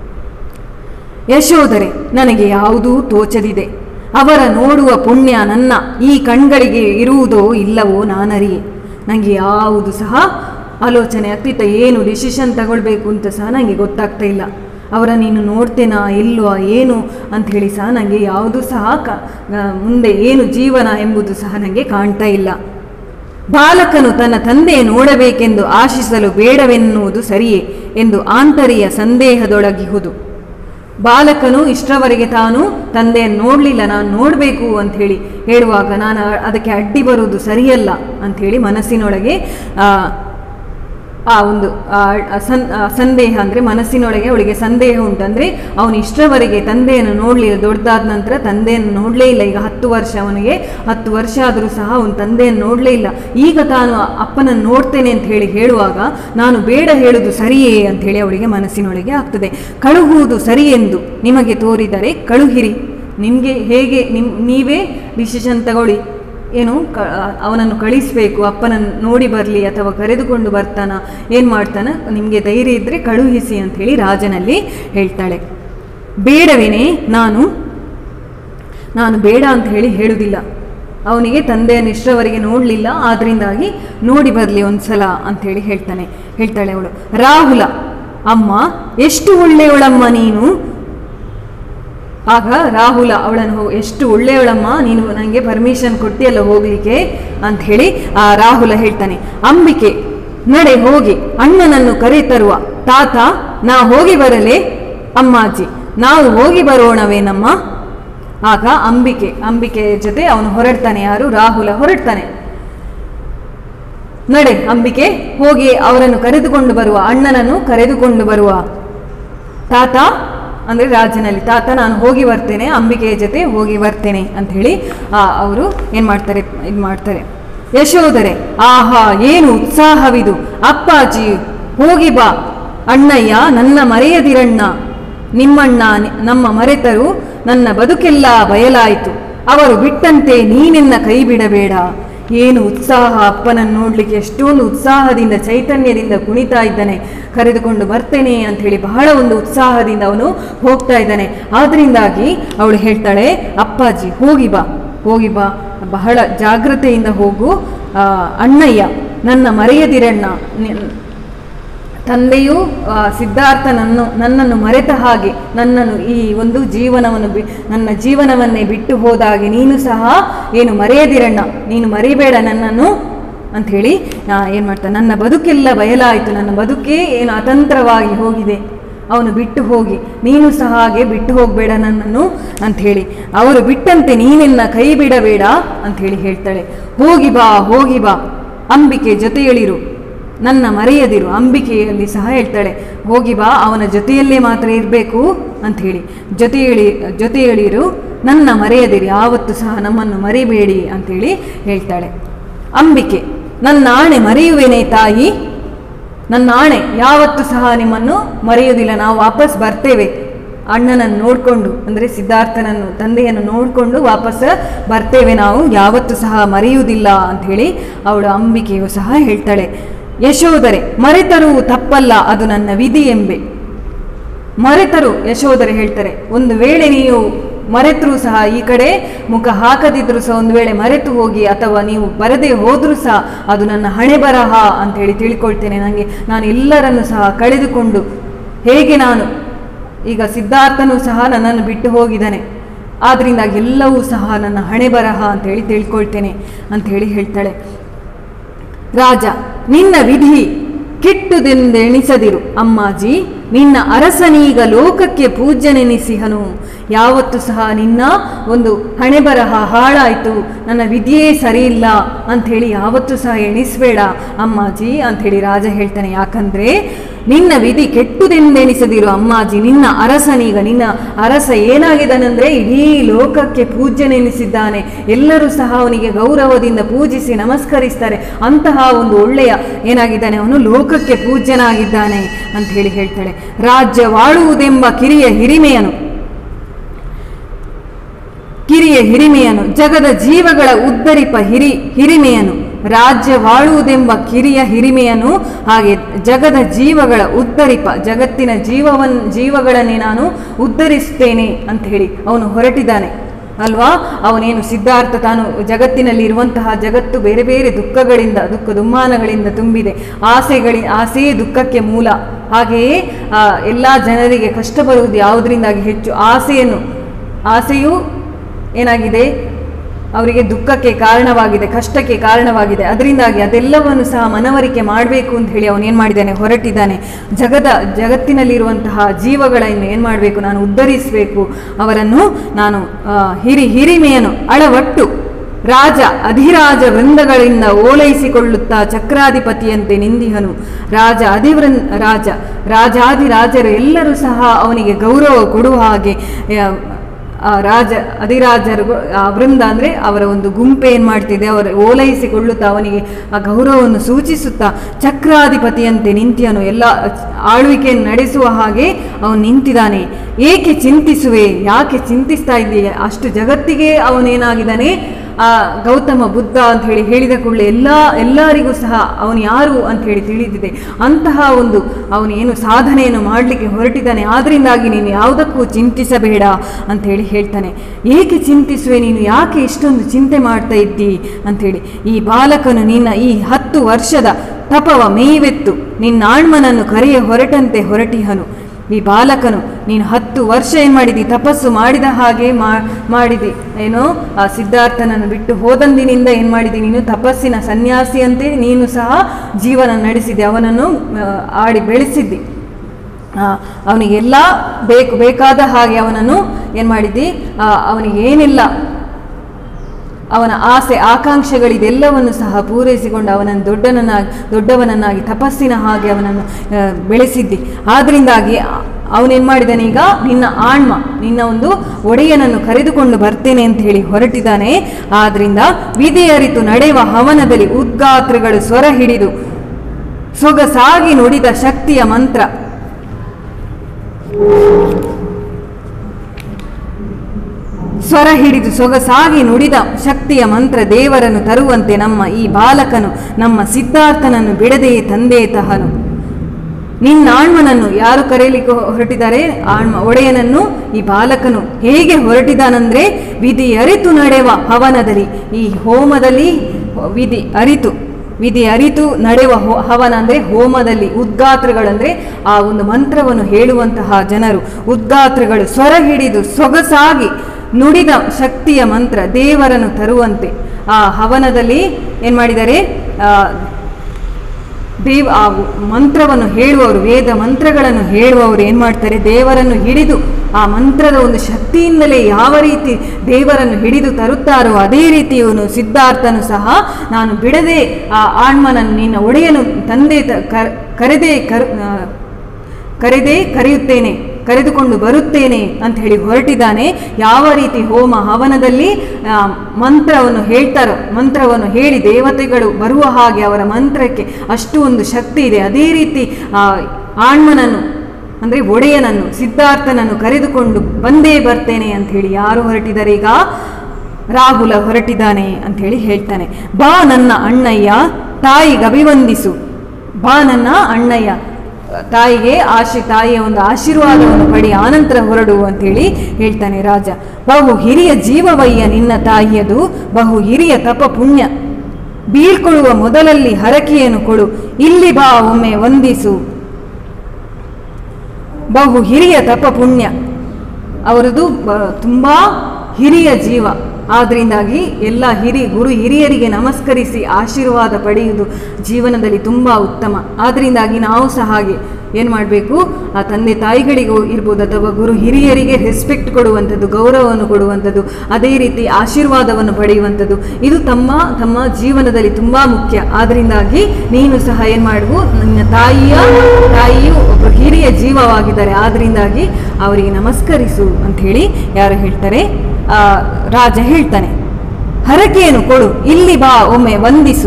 ಯಶೋಧರೆ ನನಗೆ ಯಾವುದೂ ತೋಚದಿದೆ, ಅವರ ನೋಡುವ ಪುಣ್ಯ ನನ್ನ ಈ ಕಣ್ಗಳಿಗೆ ಇರುವುದೋ ಇಲ್ಲವೋ ನಾನರಿಯೆ. ನನಗೆ ಯಾವುದು ಸಹ ಆಲೋಚನೆ ಆಗ್ತಿತ್ತ, ಏನು ಡಿಸಿಷನ್ ತಗೊಳ್ಬೇಕು ಅಂತ ಸಹ ನನಗೆ ಗೊತ್ತಾಗ್ತಾ ಇಲ್ಲ. ಅವರ ನೀನು ನೋಡ್ತೇನಾ ಇಲ್ವಾ ಏನು ಅಂಥೇಳಿ ಸಹ ನನಗೆ ಯಾವುದೂ ಸಹ ಕ ಮುಂದೆ ಏನು ಜೀವನ ಎಂಬುದು ಸಹ ನನಗೆ ಕಾಣ್ತಾ ಇಲ್ಲ. ಬಾಲಕನು ತನ್ನ ತಂದೆಯ ನೋಡಬೇಕೆಂದು ಆಶಿಸಲು ಬೇಡವೆನ್ನುವುದು ಸರಿಯೇ ಎಂದು ಆಂತರ್ಯ ಸಂದೇಹದೊಳಗಿಹುದು. ಬಾಲಕನು ಇಷ್ಟರವರೆಗೆ ತಾನು ತಂದೆಯನ್ನು ನೋಡಲಿಲ್ಲ, ನಾನು ನೋಡಬೇಕು ಅಂಥೇಳಿ ಹೇಳುವಾಗ ನಾನು ಅದಕ್ಕೆ ಅಡ್ಡಿ ಬರುವುದು ಸರಿಯಲ್ಲ ಅಂಥೇಳಿ ಮನಸ್ಸಿನೊಳಗೆ ಆ ಒಂದು ಸನ್ ಸಂದೇಹ ಅಂದರೆ ಮನಸ್ಸಿನೊಳಗೆ ಅವಳಿಗೆ ಸಂದೇಹ ಉಂಟಂದರೆ ಅವನು ಇಷ್ಟರವರೆಗೆ ತಂದೆಯನ್ನು ನೋಡಲಿಲ್ಲ, ದೊಡ್ಡದಾದ ನಂತರ ತಂದೆಯನ್ನು ನೋಡಲೇ ಇಲ್ಲ. ಈಗ ಹತ್ತು ವರ್ಷ ಅವನಿಗೆ ಹತ್ತು ವರ್ಷ ಆದರೂ ಸಹ ಅವನು ತಂದೆಯನ್ನು ನೋಡಲೇ ಇಲ್ಲ. ಈಗ ತಾನು ಅಪ್ಪನನ್ನು ನೋಡ್ತೇನೆ ಅಂತ ಹೇಳಿ ಹೇಳುವಾಗ ನಾನು ಬೇಡ ಹೇಳುವುದು ಸರಿಯೇ ಅಂಥೇಳಿ ಅವಳಿಗೆ ಮನಸ್ಸಿನೊಳಗೆ ಆಗ್ತದೆ. ಕಳುಹುವುದು ಸರಿ ಎಂದು ನಿಮಗೆ ತೋರಿದರೆ ಕಳುಹಿರಿ, ನಿಮಗೆ ಹೇಗೆ ನಿಮ್ ನೀವೇ ಡಿಸಿಷನ್ ತಗೊಳ್ಳಿ, ಏನು ಕ ಅವನನ್ನು ಕಳಿಸಬೇಕು, ಅಪ್ಪನನ್ನು ನೋಡಿ ಬರಲಿ ಅಥವಾ ಕರೆದುಕೊಂಡು ಬರ್ತಾನ ಏನು ಮಾಡ್ತಾನ, ನಿಮಗೆ ಧೈರ್ಯ ಇದ್ದರೆ ಕಳುಹಿಸಿ ಅಂಥೇಳಿ ರಾಜನಲ್ಲಿ ಹೇಳ್ತಾಳೆ. ಬೇಡವೇನೆ, ನಾನು ನಾನು ಬೇಡ ಅಂತ ಹೇಳಿ ಹೇಳುವುದಿಲ್ಲ, ಅವನಿಗೆ ತಂದೆಯನ್ನು ಇಷ್ಟರವರೆಗೆ ನೋಡಲಿಲ್ಲ, ಆದ್ದರಿಂದಾಗಿ ನೋಡಿ ಬರಲಿ ಒಂದು ಸಲ ಅಂಥೇಳಿ ಹೇಳ್ತಾನೆ ಹೇಳ್ತಾಳೆ ಅವಳು. ರಾಹುಲ ಅಮ್ಮ ಎಷ್ಟು ಒಳ್ಳೆಯವಳಮ್ಮ ನೀನು. ಆಗ ರಾಹುಲ ಅವಳನ್ನು ಎಷ್ಟು ಒಳ್ಳೆಯವಳಮ್ಮ ನೀನು, ನನಗೆ ಪರ್ಮಿಷನ್ ಕೊಟ್ಟಿಯಲ್ಲ ಹೋಗಲಿಕ್ಕೆ ಅಂಥೇಳಿ ಆ ರಾಹುಲ ಹೇಳ್ತಾನೆ. ಅಂಬಿಕೆ ನಡೆ ಹೋಗಿ ಅಣ್ಣನನ್ನು ಕರೆ ತರುವ. ತಾತ ನಾ ಹೋಗಿ ಬರಲೇ. ಅಮ್ಮಾಜಿ ನಾವು ಹೋಗಿ ಬರೋಣವೇನಮ್ಮ. ಆಗ ಅಂಬಿಕೆ ಅಂಬಿಕೆ ಜೊತೆ ಅವನು ಹೊರಡ್ತಾನೆ, ಯಾರು ರಾಹುಲ ಹೊರಡ್ತಾನೆ. ನಡೆ ಅಂಬಿಕೆ ಹೋಗಿ ಅವರನ್ನು ಕರೆದುಕೊಂಡು ಬರುವ, ಅಣ್ಣನನ್ನು ಕರೆದುಕೊಂಡು ಬರುವ. ತಾತ ಅಂದರೆ ರಾಜನಲ್ಲಿ, ತಾತ ನಾನು ಹೋಗಿ ಬರ್ತೇನೆ, ಅಂಬಿಕೆಯ ಜೊತೆ ಹೋಗಿ ಬರ್ತೇನೆ ಅಂಥೇಳಿ ಅವರು ಏನು ಮಾಡ್ತಾರೆ ಇದು ಮಾಡ್ತಾರೆ. ಯಶೋಧರೆ ಆಹಾ ಏನು ಉತ್ಸಾಹವಿದು, ಅಪ್ಪಾಜಿ ಹೋಗಿ ಬಾ ಅಣ್ಣಯ್ಯ, ನನ್ನ ಮರೆಯದಿರಣ್ಣ, ನಿಮ್ಮಣ್ಣ ನಮ್ಮ ಮರೆತರು ನನ್ನ ಬದುಕೆಲ್ಲ ಬಯಲಾಯಿತು, ಅವರು ಬಿಟ್ಟಂತೆ ನೀನೆನ್ನ ಕೈ ಬಿಡಬೇಡ. ಏನು ಉತ್ಸಾಹ, ಅಪ್ಪನನ್ನು ನೋಡಲಿಕ್ಕೆ ಎಷ್ಟೊಂದು ಉತ್ಸಾಹದಿಂದ ಚೈತನ್ಯದಿಂದ ಕುಣಿತಾ ಇದ್ದಾನೆ, ಕರೆದುಕೊಂಡು ಬರ್ತೇನೆ ಅಂಥೇಳಿ ಬಹಳ ಒಂದು ಉತ್ಸಾಹದಿಂದ ಅವನು ಹೋಗ್ತಾ ಇದ್ದಾನೆ. ಆದ್ದರಿಂದಾಗಿ ಅವಳು ಹೇಳ್ತಾಳೆ, ಅಪ್ಪಾಜಿ ಹೋಗಿ ಬಾ ಹೋಗಿ ಬಾ ಬಹಳ ಜಾಗ್ರತೆಯಿಂದ ಹೋಗು, ಅಣ್ಣಯ್ಯ ನನ್ನ ಮರೆಯದಿರಣ್ಣ, ತಂದೆಯು ಸಿದ್ಧಾರ್ಥನನ್ನು ನನ್ನನ್ನು ಮರೆತ ಹಾಗೆ, ನನ್ನನ್ನು ಈ ಒಂದು ಜೀವನವನ್ನು ಬಿ ನನ್ನ ಜೀವನವನ್ನೇ ಬಿಟ್ಟು ಹೋದಾಗೆ ನೀನು ಸಹ ಏನು ಮರೆಯದಿರಣ್ಣ, ನೀನು ಮರಿಬೇಡ ನನ್ನನ್ನು ಅಂಥೇಳಿ ಏನು ಮಾಡ್ತಾನೆ. ನನ್ನ ಬದುಕೆಲ್ಲ ಬಯಲಾಯಿತು, ನನ್ನ ಬದುಕೇ ಏನು ಅತಂತ್ರವಾಗಿ ಹೋಗಿದೆ, ಅವನು ಬಿಟ್ಟು ಹೋಗಿ ನೀನು ಸಹ ಹಾಗೆ ಬಿಟ್ಟು ಹೋಗಬೇಡ ನನ್ನನ್ನು ಅಂಥೇಳಿ, ಅವರು ಬಿಟ್ಟಂತೆ ನೀನೆನ್ನ ಕೈ ಬಿಡಬೇಡ ಅಂಥೇಳಿ ಹೇಳ್ತಾಳೆ. ಹೋಗಿ ಬಾ ಹೋಗಿ ಬಾ ಅಂಬಿಕೆ ಜೊತೆಯಲ್ಲಿರು, ನನ್ನ ಮರೆಯದಿರು. ಅಂಬಿಕೆಯಲ್ಲಿ ಸಹ ಹೇಳ್ತಾಳೆ, ಹೋಗಿ ಬಾ ಅವನ ಜೊತೆಯಲ್ಲೇ ಮಾತ್ರ ಇರಬೇಕು ಅಂಥೇಳಿ, ಜೊತೆಯಳಿ ಜೊತೆಯಳಿರು, ನನ್ನ ಮರೆಯದಿರಿ, ಯಾವತ್ತೂ ಸಹ ನಮ್ಮನ್ನು ಮರಿಬೇಡಿ ಅಂಥೇಳಿ ಹೇಳ್ತಾಳೆ. ಅಂಬಿಕೆ, ನನ್ನ ಆಣೆ ಮರೆಯುವೇನೆ ತಾಯಿ, ನನ್ನ ಆಣೆ ಯಾವತ್ತೂ ಸಹ ನಿಮ್ಮನ್ನು ಮರೆಯುವುದಿಲ್ಲ, ನಾವು ವಾಪಸ್ ಬರ್ತೇವೆ, ಅಣ್ಣನನ್ನು ನೋಡಿಕೊಂಡು ಅಂದರೆ ಸಿದ್ಧಾರ್ಥನನ್ನು ತಂದೆಯನ್ನು ನೋಡಿಕೊಂಡು ವಾಪಸ್ ಬರ್ತೇವೆ, ನಾವು ಯಾವತ್ತೂ ಸಹ ಮರೆಯುವುದಿಲ್ಲ ಅಂಥೇಳಿ ಅವಳು ಅಂಬಿಕೆಯು ಸಹ ಹೇಳ್ತಾಳೆ. ಯಶೋಧರೆ, ಮರೆತರೂ ತಪ್ಪಲ್ಲ ಅದು ನನ್ನ ವಿಧಿ ಎಂಬೆ. ಮರೆತರು ಯಶೋಧರೆ ಹೇಳ್ತಾರೆ, ಒಂದು ವೇಳೆ ನೀವು ಮರೆತರೂ ಸಹ, ಈ ಕಡೆ ಮುಖ ಹಾಕದಿದ್ರೂ ಸಹ ಒಂದು ವೇಳೆ ಮರೆತು ಹೋಗಿ ಅಥವಾ ನೀವು ಬರದೇ ಹೋದರೂ ಸಹ ಅದು ನನ್ನ ಹಣೆ ಬರಹ ಅಂಥೇಳಿ ತಿಳ್ಕೊಳ್ತೇನೆ. ನನಗೆ ನಾನು ಎಲ್ಲರನ್ನು ಸಹ ಕಳೆದುಕೊಂಡು ಹೇಗೆ ನಾನು ಈಗ ಸಿದ್ಧಾರ್ಥನೂ ಸಹ ನನ್ನನ್ನು ಬಿಟ್ಟು ಹೋಗಿದ್ದಾನೆ, ಆದ್ದರಿಂದ ಎಲ್ಲವೂ ಸಹ ನನ್ನ ಹಣೆ ಬರಹ ಅಂಥೇಳಿ ತಿಳ್ಕೊಳ್ತೇನೆ ಅಂಥೇಳಿ ಹೇಳ್ತಾಳೆ. ರಾಜ, ನಿನ್ನ ವಿಧಿ ಕೆಟ್ಟುದೆಂದೆಣಿಸದಿರು ಅಮ್ಮಾಜಿ, ನಿನ್ನ ಅರಸನೀಗ ಲೋಕಕ್ಕೆ ಪೂಜ್ಯನೆನಿಸಿಹನು. ಯಾವತ್ತೂ ಸಹ ನಿನ್ನ ಒಂದು ಹಣೆ ಬರಹ ಹಾಳಾಯಿತು, ನನ್ನ ವಿಧಿಯೇ ಸರಿಯಿಲ್ಲ ಅಂಥೇಳಿ ಯಾವತ್ತೂ ಸಹ ಎಣಿಸಬೇಡ ಅಮ್ಮಾಜಿ ಅಂಥೇಳಿ ರಾಜ ಹೇಳ್ತಾನೆ. ಯಾಕಂದರೆ ನಿನ್ನ ವಿಧಿ ಕೆಟ್ಟುದೆಂದೆಣಿಸದಿರು ಅಮ್ಮಾಜಿ, ನಿನ್ನ ಅರಸನೀಗ, ನಿನ್ನ ಅರಸ ಏನಾಗಿದ್ದಾನೆಂದರೆ ಇಡೀ ಲೋಕಕ್ಕೆ ಪೂಜ್ಯನೆನಿಸಿದ್ದಾನೆ, ಎಲ್ಲರೂ ಸಹ ಅವನಿಗೆ ಗೌರವದಿಂದ ಪೂಜಿಸಿ ನಮಸ್ಕರಿಸ್ತಾರೆ, ಅಂತಹ ಒಂದು ಒಳ್ಳೆಯ ಏನಾಗಿದ್ದಾನೆ ಅವನು ಲೋಕಕ್ಕೆ ಪೂಜ್ಯನಾಗಿದ್ದಾನೆ ಅಂತ ಹೇಳಿ ಹೇಳ್ತಾಳೆ. ರಾಜ್ಯವಾಳುವುದೆಂಬ ಕಿರಿಯ ಹಿರಿಮೆಯನು ಕಿರಿಯ ಹಿರಿಮೆಯನು ಜಗದ ಜೀವಗಳ ಉದ್ಧರಿಪ ಹಿರಿ ಹಿರಿಮೆಯನು ರಾಜ್ಯವಾಳುವುದೆಂಬ ಕಿರಿಯ ಹಿರಿಮೆಯನು ಹಾಗೆ ಜಗದ ಜೀವಗಳ ಉದ್ಧರಿಪ, ಜಗತ್ತಿನ ಜೀವವನ್ ಜೀವಗಳನ್ನೇ ನಾನು ಉದ್ಧರಿಸ್ತೇನೆ ಅಂತ ಹೇಳಿ ಅವನು ಹೊರಟಿದ್ದಾನೆ ಅಲ್ವಾ. ಅವನೇನು ಸಿದ್ಧಾರ್ಥ ತಾನು ಜಗತ್ತಿನಲ್ಲಿ ಇರುವಂತಹ ಜಗತ್ತು ಬೇರೆ ಬೇರೆ ದುಃಖಗಳಿಂದ ದುಃಖ ದುಮ್ಮಾನಗಳಿಂದ ತುಂಬಿದೆ, ಆಸೆಗಳಿ ಆಸೆಯೇ ದುಃಖಕ್ಕೆ ಮೂಲ, ಹಾಗೆಯೇ ಎಲ್ಲ ಜನರಿಗೆ ಕಷ್ಟ ಬರುವುದು ಯಾವುದರಿಂದಾಗಿ ಹೆಚ್ಚು ಆಸೆಯನ್ನು ಆಸೆಯು ಏನಾಗಿದೆ ಅವರಿಗೆ ದುಃಖಕ್ಕೆ ಕಾರಣವಾಗಿದೆ, ಕಷ್ಟಕ್ಕೆ ಕಾರಣವಾಗಿದೆ. ಅದರಿಂದಾಗಿ ಅದೆಲ್ಲವನ್ನು ಸಹ ಮನವರಿಕೆ ಮಾಡಬೇಕು ಅಂತ ಹೇಳಿ ಅವನೇನು ಮಾಡಿದ್ದಾನೆ ಹೊರಟಿದ್ದಾನೆ. ಜಗದ ಜಗತ್ತಿನಲ್ಲಿರುವಂತಹ ಜೀವಗಳನ್ನು ಏನು ಮಾಡಬೇಕು, ನಾನು ಉದ್ಧರಿಸಬೇಕು, ಅವರನ್ನು ನಾನು ಹಿರಿ ಹಿರಿಮೆಯನ್ನು ಅಳವಟ್ಟು ರಾಜ ಅಧಿರಾಜ ವೃಂದಗಳಿಂದ ಓಲೈಸಿಕೊಳ್ಳುತ್ತಾ ಚಕ್ರಾಧಿಪತಿಯಂತೆ ನಿಂದಿಹನು. ರಾಜ ಅಧಿವೃಂದ ರಾಜ ರಾಜಾಧಿರಾಜರು ಎಲ್ಲರೂ ಸಹ ಅವನಿಗೆ ಗೌರವ ಕೊಡುವ ಹಾಗೆ ರಾಜ ಅಧಿರಾಜರು ಆ ವೃಂದ ಅಂದರೆ ಅವರ ಒಂದು ಗುಂಪು ಏನು ಮಾಡ್ತಿದೆ, ಅವರು ಓಲೈಸಿಕೊಳ್ಳುತ್ತಾ ಅವನಿಗೆ ಆ ಗೌರವವನ್ನು ಸೂಚಿಸುತ್ತಾ ಚಕ್ರಾಧಿಪತಿಯಂತೆ ನಿಂತಿಯನು, ಎಲ್ಲ ಆಳ್ವಿಕೆಯನ್ನು ನಡೆಸುವ ಹಾಗೆ ಅವನು ನಿಂತಿದ್ದಾನೆ. ಏಕೆ ಚಿಂತಿಸುವೆ, ಯಾಕೆ ಚಿಂತಿಸ್ತಾ ಇದ್ದೀಯ, ಅಷ್ಟು ಜಗತ್ತಿಗೆ ಅವನೇನಾಗಿದ್ದಾನೆ ಆ ಗೌತಮ ಬುದ್ಧ ಅಂತ ಹೇಳಿ ಹೇಳಿದ ಕೂಡಲೇ ಎಲ್ಲ ಎಲ್ಲರಿಗೂ ಸಹ ಅವನು ಯಾರು ಅಂತ ಹೇಳಿ ತಿಳಿದಿದೆ. ಅಂತಹ ಒಂದು ಅವನು ಏನು ಸಾಧನೆಯನ್ನು ಮಾಡಲಿಕ್ಕೆ ಹೊರಟಿದ್ದಾನೆ, ಆದ್ದರಿಂದಾಗಿ ನೀನು ಯಾವುದಕ್ಕೂ ಚಿಂತಿಸಬೇಡ ಅಂಥೇಳಿ ಹೇಳ್ತಾನೆ. ಏಕೆ ಚಿಂತಿಸುವೆ, ನೀನು ಯಾಕೆ ಇಷ್ಟೊಂದು ಚಿಂತೆ ಮಾಡ್ತಾ ಇದ್ದಿ ಅಂಥೇಳಿ. ಈ ಬಾಲಕನು ನಿನ್ನ ಈ ಹತ್ತು ವರ್ಷದ ತಪವ ಮೇಯ್ವೆತ್ತು ನಿನ್ನ ಆಣ್ಮನನ್ನು ಕರೆಯ ಹೊರಟಂತೆ ಹೊರಟಿಹನು. ಈ ಬಾಲಕನು ನೀನು ಹತ್ತು ವರ್ಷ ಏನು ಮಾಡಿದಿ, ತಪಸ್ಸು ಮಾಡಿದ ಹಾಗೆ ಮಾಡಿದಿ ಏನೋ ಆ ಸಿದ್ಧಾರ್ಥನನ್ನು ಬಿಟ್ಟು ಹೋದಂದಿನಿಂದ ಏನು ಮಾಡಿದಿ, ನೀನು ತಪಸ್ಸಿನ ಸನ್ಯಾಸಿಯಂತೆ ನೀನು ಸಹ ಜೀವನ ನಡೆಸಿದೆ, ಅವನನ್ನು ಆಡಿ ಬೆಳೆಸಿದ್ದಿ, ಅವನಿಗೆಲ್ಲ ಬೇಕು ಬೇಕಾದ ಹಾಗೆ ಅವನನ್ನು ಏನು ಮಾಡಿದ್ದಿ, ಅವನಿಗೆ ಏನಿಲ್ಲ ಅವನ ಆಸೆ ಆಕಾಂಕ್ಷೆಗಳಿದೆಲ್ಲವನ್ನು ಸಹ ಪೂರೈಸಿಕೊಂಡು ಅವನನ್ನು ದೊಡ್ಡನನ್ನಾಗಿ ದೊಡ್ಡವನನ್ನಾಗಿ ತಪಸ್ಸಿನ ಹಾಗೆ ಅವನನ್ನು ಬೆಳೆಸಿದ್ದಿ. ಆದ್ದರಿಂದಾಗಿ ಅವನೇನು ಮಾಡಿದ್ದಾನೆ, ಈಗ ನಿನ್ನ ಆಣ್ಮ ನಿನ್ನ ಒಂದು ಒಡೆಯನನ್ನು ಕರೆದುಕೊಂಡು ಬರ್ತೇನೆ ಅಂತ ಹೇಳಿ ಹೊರಟಿದ್ದಾನೆ. ಆದ್ದರಿಂದ ವಿಧಿ ಅರಿತು ನಡೆಯುವ ಹವನದಲ್ಲಿ ಉದ್ಗಾತ್ರಗಳು ಸ್ವರ ಹಿಡಿದು ಸೊಗಸಾಗಿ ನುಡಿದ ಶಕ್ತಿಯ ಮಂತ್ರ ಸ್ವರ ಹಿಡಿದು ಸೊಗಸಾಗಿ ನುಡಿದ ಶಕ್ತಿಯ ಮಂತ್ರ ದೇವರನ್ನು ತರುವಂತೆ ನಮ್ಮ ಈ ಬಾಲಕನು ನಮ್ಮ ಸಿದ್ಧಾರ್ಥನನ್ನು ಬಿಡದೆಯೇ ತಂದೆ ತಹನು. ನಿನ್ನ ಆಣ್ಮನನ್ನು ಯಾರು ಕರೆಯಲಿಕ್ಕೆ ಹೊರಟಿದ್ದಾರೆ, ಆಣ್ಮ ಒಡೆಯನನ್ನು ಈ ಬಾಲಕನು ಹೇಗೆ ಹೊರಟಿದ್ದಾನಂದ್ರೆ ವಿಧಿ ಅರಿತು ನಡೆವ ಹವನದಲ್ಲಿ, ಈ ಹೋಮದಲ್ಲಿ ವಿಧಿ ಅರಿತು ವಿಧಿ ಅರಿತು ನಡೆಯುವ ಹವನ ಅಂದರೆ ಹೋಮದಲ್ಲಿ ಉದ್ಗಾತ್ರಗಳಂದರೆ ಆ ಒಂದು ಮಂತ್ರವನ್ನು ಹೇಳುವಂತಹ ಜನರು, ಉದ್ಗಾತ್ರಗಳು ಸ್ವರ ಹಿಡಿದು ಸೊಗಸಾಗಿ ನುಡಿದ ಶಕ್ತಿಯ ಮಂತ್ರ ದೇವರನ್ನು ತರುವಂತೆ ಆ ಹವನದಲ್ಲಿ ಏನು ಮಾಡಿದ್ದಾರೆ, ದೇವ ಆ ಮಂತ್ರವನ್ನು ಹೇಳುವವರು, ವೇದ ಮಂತ್ರಗಳನ್ನು ಹೇಳುವವರು ಏನು ಮಾಡ್ತಾರೆ, ದೇವರನ್ನು ಹಿಡಿದು ಆ ಮಂತ್ರದ ಒಂದು ಶಕ್ತಿಯಿಂದಲೇ ಯಾವ ರೀತಿ ದೇವರನ್ನು ಹಿಡಿದು ತರುತ್ತಾರೋ ಅದೇ ರೀತಿ ಇವನು ಸಿದ್ಧಾರ್ಥನು ಸಹ ನಾನು ಬಿಡದೆ ಆ ಆಣ್ಮನನ್ನು ನಿನ್ನ ಒಡೆಯನು ತಂದೆ ಕರೆದೇ ಕರ್ ಕರೆದೇ ಕರೆಯುತ್ತೇನೆ ಕರೆದುಕೊಂಡು ಬರುತ್ತೇನೆ ಅಂತ ಹೇಳಿ ಹೊರಟಿದ್ದಾನೆ. ಯಾವ ರೀತಿ ಹೋಮ ಹವನದಲ್ಲಿ ಮಂತ್ರವನ್ನು ಹೇಳ್ತಾರೋ, ಮಂತ್ರವನ್ನು ಹೇಳಿ ದೇವತೆಗಳು ಬರುವ ಹಾಗೆ ಅವರ ಮಂತ್ರಕ್ಕೆ ಅಷ್ಟು ಒಂದು ಶಕ್ತಿ ಇದೆ. ಅದೇ ರೀತಿ ಆಣ್ಮನನ್ನು ಅಂದರೆ ಒಡೆಯನನ್ನು, ಸಿದ್ಧಾರ್ಥನನ್ನು ಕರೆದುಕೊಂಡು ಬಂದೇ ಬರ್ತೇನೆ ಅಂತ ಹೇಳಿ ಯಾರು ಹೊರಟಿದ್ದಾರೆ? ಈಗ ರಾಹುಲ ಹೊರಟಿದ್ದಾನೆ ಅಂತ ಹೇಳಿ ಹೇಳ್ತಾನೆ. ಬಾ ನನ್ನ ಅಣ್ಣಯ್ಯ, ತಾಯಿಗೆ ಅಭಿವಂದಿಸು. ಬಾ ನನ್ನ ಅಣ್ಣಯ್ಯ, ತಾಯಿಗೆ ಆಶಿ ತಾಯಿಯ ಒಂದು ಆಶೀರ್ವಾದವನ್ನು ಪಡಿ, ಆನಂತರ ಹೊರಡು ಅಂತೇಳಿ ಹೇಳ್ತಾನೆ ರಾಜ. ಬಹು ಹಿರಿಯ ಜೀವವಯ್ಯ ನಿನ್ನ ತಾಯಿಯದು, ಬಹು ಹಿರಿಯ ತಪ ಪುಣ್ಯ. ಬೀಳ್ಕೊಳ್ಳುವ ಮೊದಲಲ್ಲಿ ಹರಕೆಯನ್ನು ಕೊಡು, ಇಲ್ಲಿ ಬಾ ಒಮ್ಮೆ ವಂದಿಸು. ಬಹು ಹಿರಿಯ ತಪ ಪುಣ್ಯ, ಅವರದು ತುಂಬ ಹಿರಿಯ ಜೀವ. ಆದ್ದರಿಂದಾಗಿ ಎಲ್ಲ ಹಿರಿ ಗುರು ಹಿರಿಯರಿಗೆ ನಮಸ್ಕರಿಸಿ ಆಶೀರ್ವಾದ ಪಡೆಯುವುದು ಜೀವನದಲ್ಲಿ ತುಂಬ ಉತ್ತಮ. ಆದ್ದರಿಂದಾಗಿ ನಾವು ಸಹ ಹಾಗೆ ಏನು ಮಾಡಬೇಕು, ಆ ತಂದೆ ತಾಯಿಗಳಿಗೂ ಇರ್ಬೋದು ಅಥವಾ ಗುರು ಹಿರಿಯರಿಗೆ ರೆಸ್ಪೆಕ್ಟ್ ಕೊಡುವಂಥದ್ದು, ಗೌರವವನ್ನು ಕೊಡುವಂಥದ್ದು, ಅದೇ ರೀತಿ ಆಶೀರ್ವಾದವನ್ನು ಪಡೆಯುವಂಥದ್ದು, ಇದು ತಮ್ಮ ತಮ್ಮ ಜೀವನದಲ್ಲಿ ತುಂಬ ಮುಖ್ಯ. ಆದ್ದರಿಂದಾಗಿ ನೀನು ಸಹ ಏನು ಮಾಡುವು, ನಿನ್ನ ತಾಯಿಯ ತಾಯಿಯು ಒಬ್ಬ ಹಿರಿಯ ಜೀವವಾಗಿದ್ದಾರೆ, ಆದ್ದರಿಂದಾಗಿ ಅವರಿಗೆ ನಮಸ್ಕರಿಸು ಅಂಥೇಳಿ ಯಾರು ಹೇಳ್ತಾರೆ? ರಾಜ ಹೇಳ್ತಾನೆ. ಹರಕೆಯನ್ನು ಕೊಡು, ಇಲ್ಲಿ ಬಾ ಒಮ್ಮೆ ವಂದಿಸು.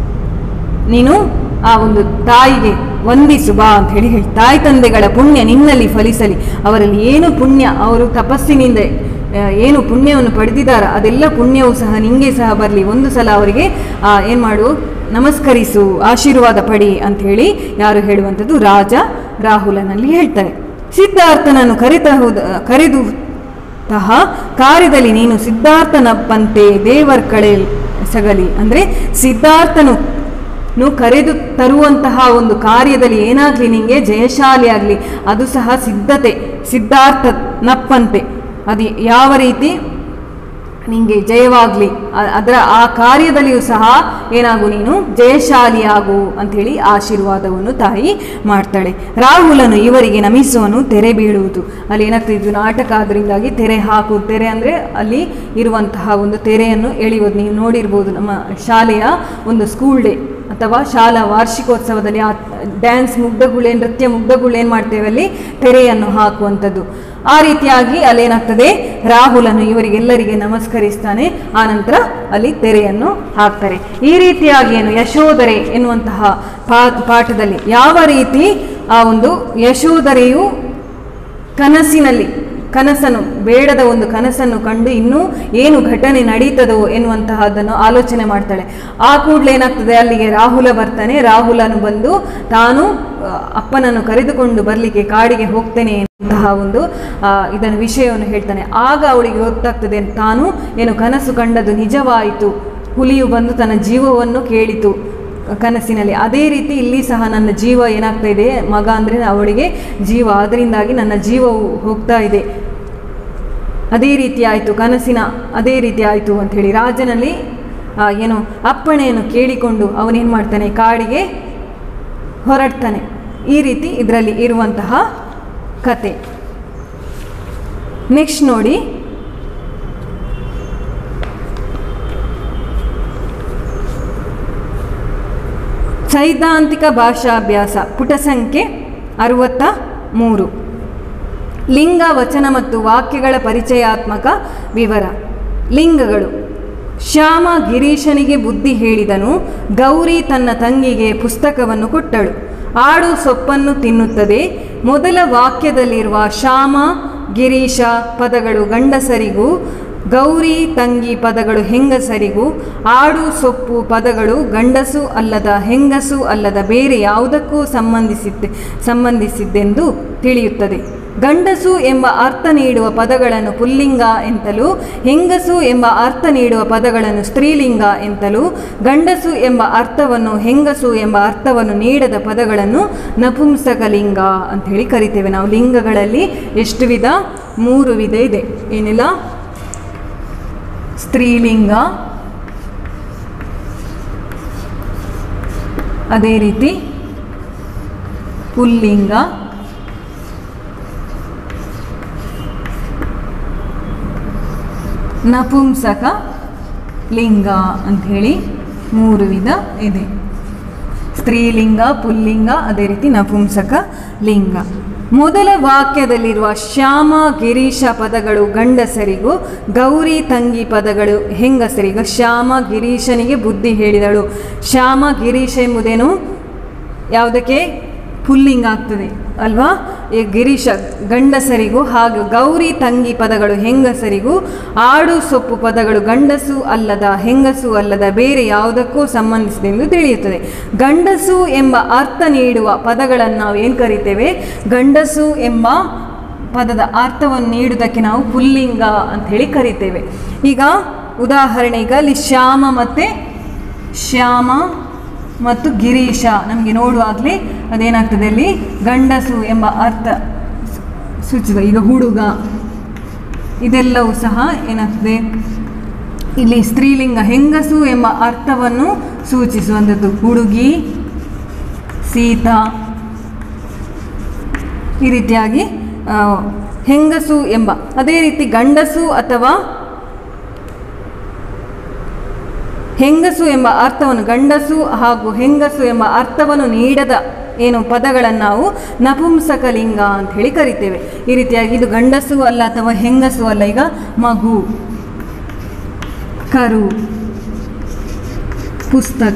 ನೀನು ಆ ಒಂದು ತಾಯಿಗೆ ವಂದಿಸು ಬಾ ಅಂತ ಹೇಳಿ ಹೇಳಿ. ತಾಯಿ ತಂದೆಗಳ ಪುಣ್ಯ ನಿನ್ನಲ್ಲಿ ಫಲಿಸಲಿ. ಅವರಲ್ಲಿ ಏನು ಪುಣ್ಯ, ಅವರು ತಪಸ್ಸಿನಿಂದ ಏನು ಪುಣ್ಯವನ್ನು ಪಡೆದಿದ್ದಾರ ಅದೆಲ್ಲ ಪುಣ್ಯವು ಸಹ ನಿಂಗೆ ಸಹ ಬರಲಿ. ಒಂದು ಸಲ ಅವರಿಗೆ ಏನು ಮಾಡು, ನಮಸ್ಕರಿಸು, ಆಶೀರ್ವಾದ ಪಡಿ ಅಂತ ಹೇಳಿ ಯಾರು ಹೇಳುವಂಥದ್ದು? ರಾಜ ರಾಹುಲನಲ್ಲಿ ಹೇಳ್ತಾರೆ. ಸಿದ್ಧಾರ್ಥನನ್ನು ಕರೆತಹುದ ಕರೆದು ತಹ ಕಾರ್ಯದಲ್ಲಿ ನೀನು ಸಿದ್ಧಾರ್ಥನಪ್ಪಂತೆ ದೇವರ ಕಡೆ ಸಗಲಿ. ಅಂದರೆ ಸಿದ್ಧಾರ್ಥನು ಕರೆದು ತರುವಂತಹ ಒಂದು ಕಾರ್ಯದಲ್ಲಿ ಏನಾಗಲಿ ನಿನಗೆ ಜಯಶಾಲಿ ಆಗಲಿ, ಅದು ಸಹ ಸಿದ್ಧತೆ ಸಿದ್ಧಾರ್ಥನಪ್ಪಂತೆ, ಅದು ಯಾವ ರೀತಿ ನಿನಗೆ ಜಯವಾಗಲಿ, ಅದರ ಆ ಕಾರ್ಯದಲ್ಲಿಯೂ ಸಹ ಏನಾಗು, ನೀನು ಜಯಶಾಲಿಯಾಗು ಅಂಥೇಳಿ ಆಶೀರ್ವಾದವನ್ನು ತಾಯಿ ಮಾಡ್ತಾಳೆ. ರಾಹುಲನು ಇವರಿಗೆ ನಮಿಸುವನು, ತೆರೆ ಬೀಳುವುದು. ಅಲ್ಲಿ ಏನಾಗ್ತದೆ, ಇದು ನಾಟಕ, ಅದರಿಂದಾಗಿ ತೆರೆ ಹಾಕು. ತೆರೆ ಅಂದರೆ ಅಲ್ಲಿ ಇರುವಂತಹ ಒಂದು ತೆರೆಯನ್ನು ಎಳೆಯುವುದು. ನೀವು ನೋಡಿರ್ಬೋದು ನಮ್ಮ ಶಾಲೆಯ ಒಂದು ಸ್ಕೂಲ್ ಡೇ ಅಥವಾ ಶಾಲಾ ವಾರ್ಷಿಕೋತ್ಸವದಲ್ಲಿ ಆ ಡ್ಯಾನ್ಸ್ ಮುಗ್ಧಗಳು, ನೃತ್ಯ ಮುಗ್ಧಗಳು ಏನು ಮಾಡ್ತೇವೆ, ಅಲ್ಲಿ ತೆರೆಯನ್ನು ಹಾಕುವಂಥದ್ದು. ಆ ರೀತಿಯಾಗಿ ಅಲ್ಲೇನಾಗ್ತದೆ, ರಾಹುಲನು ಇವರಿಗೆಲ್ಲರಿಗೆ ನಮಸ್ಕರಿಸ್ತಾನೆ, ಆನಂತರ ಅಲ್ಲಿ ತೆರೆಯನ್ನು ಹಾಕ್ತಾರೆ. ಈ ರೀತಿಯಾಗಿ ಏನು ಯಶೋಧರೆ ಎನ್ನುವಂತಹ ಪಾ ಪಾಠದಲ್ಲಿ ಯಾವ ರೀತಿ ಆ ಒಂದು ಯಶೋಧರೆಯು ಕನಸಿನಲ್ಲಿ ಕನಸನ್ನು ಬೇಡದ ಒಂದು ಕನಸನ್ನು ಕಂಡು ಇನ್ನೂ ಏನು ಘಟನೆ ನಡೀತದೋ ಎನ್ನುವಂತಹದ್ದನ್ನು ಆಲೋಚನೆ ಮಾಡ್ತಾಳೆ. ಆ ಕೂಡಲೇ ಏನಾಗ್ತದೆ, ಅಲ್ಲಿಗೆ ರಾಹುಲ ಬರ್ತಾನೆ. ರಾಹುಲನು ಬಂದು ತಾನು ಅಪ್ಪನನ್ನು ಕರೆದುಕೊಂಡು ಬರಲಿಕ್ಕೆ ಕಾಡಿಗೆ ಹೋಗ್ತೇನೆ ಎಂತಹ ಒಂದು ಇದನ್ನು ವಿಷಯವನ್ನು ಹೇಳ್ತಾನೆ. ಆಗ ಅವಳಿಗೆ ಗೊತ್ತಾಗ್ತದೆ, ತಾನು ಏನು ಕನಸು ಕಂಡದ್ದು ನಿಜವಾಯಿತು, ಹುಲಿಯು ಬಂದು ತನ್ನ ಜೀವವನ್ನು ಕೇಳಿತು ಕನಸಿನಲ್ಲಿ. ಅದೇ ರೀತಿ ಇಲ್ಲಿ ಸಹ ನನ್ನ ಜೀವ ಏನಾಗ್ತಾ ಇದೆ, ಮಗ ಅಂದರೆ ಅವಳಿಗೆ ಜೀವ, ಅದರಿಂದಾಗಿ ನನ್ನ ಜೀವವು ಹೋಗ್ತಾ ಇದೆ. ಅದೇ ರೀತಿ ಆಯಿತು, ಕನಸಿನ ಅದೇ ರೀತಿ ಆಯಿತು ಅಂಥೇಳಿ ರಾಜನಲ್ಲಿ ಏನು ಅಪ್ಪಣೆಯನ್ನು ಕೇಳಿಕೊಂಡು ಅವನೇನು ಮಾಡ್ತಾನೆ, ಕಾಡಿಗೆ ಹೊರಡ್ತಾನೆ. ಈ ರೀತಿ ಇದರಲ್ಲಿ ಇರುವಂತಹ ಕತೆ. ನೆಕ್ಸ್ಟ್ ನೋಡಿ, ಸೈದ್ಧಾಂತಿಕ ಭಾಷಾಭ್ಯಾಸ ಪುಟ ಸಂಖ್ಯೆ ಅರವತ್ತ ಮೂರು. ಲಿಂಗ, ವಚನ ಮತ್ತು ವಾಕ್ಯಗಳ ಪರಿಚಯಾತ್ಮಕ ವಿವರ. ಲಿಂಗಗಳು. ಶ್ಯಾಮ ಗಿರೀಶನಿಗೆ ಬುದ್ಧಿ ಹೇಳಿದನು. ಗೌರಿ ತನ್ನ ತಂಗಿಗೆ ಪುಸ್ತಕವನ್ನು ಕೊಟ್ಟಳು. ಆಡು ಸೊಪ್ಪನ್ನು ತಿನ್ನುತ್ತದೆ. ಮೊದಲ ವಾಕ್ಯದಲ್ಲಿರುವ ಶ್ಯಾಮ ಗಿರೀಶ ಪದಗಳು ಗಂಡಸರಿಗೂ, ಗೌರಿ ತಂಗಿ ಪದಗಳು ಹೆಂಗಸರಿಗೂ, ಆಡು ಸೊಪ್ಪು ಪದಗಳು ಗಂಡಸು ಅಲ್ಲದ ಹೆಂಗಸು ಅಲ್ಲದ ಬೇರೆ ಯಾವುದಕ್ಕೂ ಸಂಬಂಧಿಸಿದ್ದೆ ಸಂಬಂಧಿಸಿದ್ದೆಂದು ತಿಳಿಯುತ್ತದೆ. ಗಂಡಸು ಎಂಬ ಅರ್ಥ ನೀಡುವ ಪದಗಳನ್ನು ಪುಲ್ಲಿಂಗ ಎಂತಲೂ, ಹೆಂಗಸು ಎಂಬ ಅರ್ಥ ನೀಡುವ ಪದಗಳನ್ನು ಸ್ತ್ರೀಲಿಂಗ ಎಂತಲೂ, ಗಂಡಸು ಎಂಬ ಅರ್ಥವನ್ನು ಹೆಂಗಸು ಎಂಬ ಅರ್ಥವನ್ನು ನೀಡದ ಪದಗಳನ್ನು ನಪುಂಸಕಲಿಂಗ ಅಂಥೇಳಿ ಕರಿತೇವೆ ನಾವು. ಲಿಂಗಗಳಲ್ಲಿ ಎಷ್ಟು ವಿಧ? ಮೂರು ವಿಧ ಇದೆ. ಏನಿಲ್ಲ, ಸ್ತ್ರೀಲಿಂಗ, ಅದೇ ರೀತಿ ಪುಲ್ಲಿಂಗ, ನಪುಂಸಕ ಲಿಂಗ ಅಂಥೇಳಿ ಮೂರು ವಿಧ ಇದೆ. ಸ್ತ್ರೀಲಿಂಗ, ಪುಲ್ಲಿಂಗ, ಅದೇ ರೀತಿ ನಪುಂಸಕ ಲಿಂಗ. ಮೊದಲ ವಾಕ್ಯದಲ್ಲಿರುವ ಶ್ಯಾಮ ಗಿರೀಶ ಪದಗಳು ಗಂಡಸರಿಗೂ ಗೌರಿ ತಂಗಿ ಪದಗಳು ಹೆಂಗಸರಿಗೂ. ಶ್ಯಾಮ ಗಿರೀಶನಿಗೆ ಬುದ್ಧಿ ಹೇಳಿದಳು. ಶ್ಯಾಮ ಗಿರೀಶ ಎಂಬುದೇನು ಯಾವುದಕ್ಕೆ ಪುಲ್ಲಿಂಗ ಆಗ್ತದೆ ಅಲ್ವಾ. ಈ ಗಿರೀಶ ಗಂಡಸರಿಗೂ ಹಾಗೂ ಗೌರಿ ತಂಗಿ ಪದಗಳು ಹೆಂಗಸರಿಗೂ. ಆಡು ಸೊಪ್ಪು ಪದಗಳು ಗಂಡಸು ಅಲ್ಲದ ಹೆಂಗಸು ಅಲ್ಲದ ಬೇರೆ ಯಾವುದಕ್ಕೂ ಸಂಬಂಧಿಸಿದೆ ಎಂದು ತಿಳಿಯುತ್ತದೆ. ಗಂಡಸು ಎಂಬ ಅರ್ಥ ನೀಡುವ ಪದಗಳನ್ನು ನಾವು ಏನು ಕರಿತೇವೆ, ಗಂಡಸು ಎಂಬ ಪದದ ಅರ್ಥವನ್ನು ನೀಡುವುದಕ್ಕೆ ನಾವು ಪುಲ್ಲಿಂಗ ಅಂಥೇಳಿ ಕರಿತೇವೆ. ಈಗ ಉದಾಹರಣೆಗೆ ಅಲ್ಲಿ ಶ್ಯಾಮ ಮತ್ತು ಶ್ಯಾಮ ಮತ್ತು ಗಿರೀಶ ನಮಗೆ ನೋಡುವಾಗಲೇ ಅದೇನಾಗ್ತದೆ, ಅಲ್ಲಿ ಗಂಡಸು ಎಂಬ ಅರ್ಥ ಸೂಚಿಸುವ. ಈಗ ಹುಡುಗ ಇದೆಲ್ಲವೂ ಸಹ ಏನಾಗ್ತದೆ, ಇಲ್ಲಿ ಸ್ತ್ರೀಲಿಂಗ ಹೆಂಗಸು ಎಂಬ ಅರ್ಥವನ್ನು ಸೂಚಿಸುವಂಥದ್ದು. ಹುಡುಗಿ, ಸೀತಾ, ಈ ರೀತಿಯಾಗಿ ಹೆಂಗಸು ಎಂಬ. ಅದೇ ರೀತಿ ಗಂಡಸು ಅಥವಾ ಹೆಂಗಸು ಎಂಬ ಅರ್ಥವನ್ನು, ಗಂಡಸು ಹಾಗೂ ಹೆಂಗಸು ಎಂಬ ಅರ್ಥವನ್ನು ನೀಡದ ಏನು ಪದಗಳನ್ನು ನಾವು ನಪುಂಸಕಲಿಂಗ ಅಂತ ಹೇಳಿ ಕರಿತೇವೆ. ಈ ರೀತಿಯಾಗಿ ಇದು ಗಂಡಸು ಅಲ್ಲ ಅಥವಾ ಹೆಂಗಸು ಅಲ್ಲ. ಈಗ ಮಗು, ಕರು, ಪುಸ್ತಕ,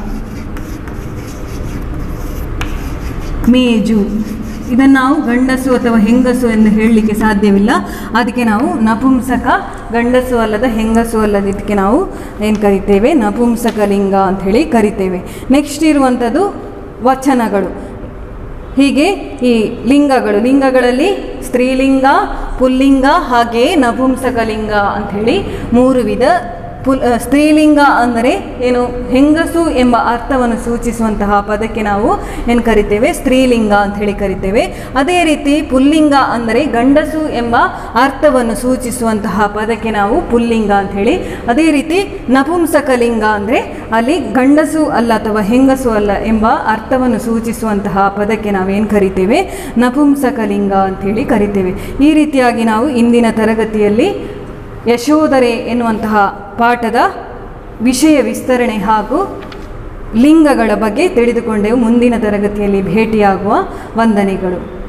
ಮೇಜು, ಇದನ್ನು ನಾವು ಗಂಡಸು ಅಥವಾ ಹೆಂಗಸು ಎಂದು ಹೇಳಲಿಕ್ಕೆ ಸಾಧ್ಯವಿಲ್ಲ. ಅದಕ್ಕೆ ನಾವು ನಪುಂಸಕ, ಗಂಡಸು ಅಲ್ಲದ ಹೆಂಗಸು ಅಲ್ಲದ ಇದಕ್ಕೆ ನಾವು ಏನು ಕರಿತೇವೆ, ನಪುಂಸಕಲಿಂಗ ಅಂಥೇಳಿ ಕರಿತೇವೆ. ನೆಕ್ಸ್ಟ್ ಇರುವಂಥದ್ದು ವಚನಗಳು. ಹೀಗೆ ಈ ಲಿಂಗಗಳು, ಲಿಂಗಗಳಲ್ಲಿ ಸ್ತ್ರೀಲಿಂಗ, ಪುಲ್ಲಿಂಗ ಹಾಗೆಯೇ ನಪುಂಸಕಲಿಂಗ ಅಂಥೇಳಿ ಮೂರು ವಿಧ. ಪುಲ್ ಸ್ತ್ರೀಲಿಂಗ ಅಂದರೆ ಏನು, ಹೆಂಗಸು ಎಂಬ ಅರ್ಥವನ್ನು ಸೂಚಿಸುವಂತಹ ಪದಕ್ಕೆ ನಾವು ಏನು ಕರಿತೇವೆ, ಸ್ತ್ರೀಲಿಂಗ ಅಂಥೇಳಿ ಕರಿತೇವೆ. ಅದೇ ರೀತಿ ಪುಲ್ಲಿಂಗ ಅಂದರೆ ಗಂಡಸು ಎಂಬ ಅರ್ಥವನ್ನು ಸೂಚಿಸುವಂತಹ ಪದಕ್ಕೆ ನಾವು ಪುಲ್ಲಿಂಗ ಅಂಥೇಳಿ. ಅದೇ ರೀತಿ ನಪುಂಸಕಲಿಂಗ ಅಂದರೆ ಅಲ್ಲಿ ಗಂಡಸು ಅಲ್ಲ ಅಥವಾ ಹೆಂಗಸು ಅಲ್ಲ ಎಂಬ ಅರ್ಥವನ್ನು ಸೂಚಿಸುವಂತಹ ಪದಕ್ಕೆ ನಾವೇನು ಕರಿತೇವೆ, ನಪುಂಸಕಲಿಂಗ ಅಂಥೇಳಿ ಕರಿತೇವೆ. ಈ ರೀತಿಯಾಗಿ ನಾವು ಇಂದಿನ ತರಗತಿಯಲ್ಲಿ ಯಶೋಧರೆ ಎನ್ನುವಂತಹ ಪಾಠದ ವಿಷಯ ವಿಸ್ತರಣೆ ಹಾಗೂ ಲಿಂಗಗಳ ಬಗ್ಗೆ ತಿಳಿದುಕೊಂಡೆವು. ಮುಂದಿನ ತರಗತಿಯಲ್ಲಿ ಭೇಟಿಯಾಗುವ. ವಂದನೆಗಳು.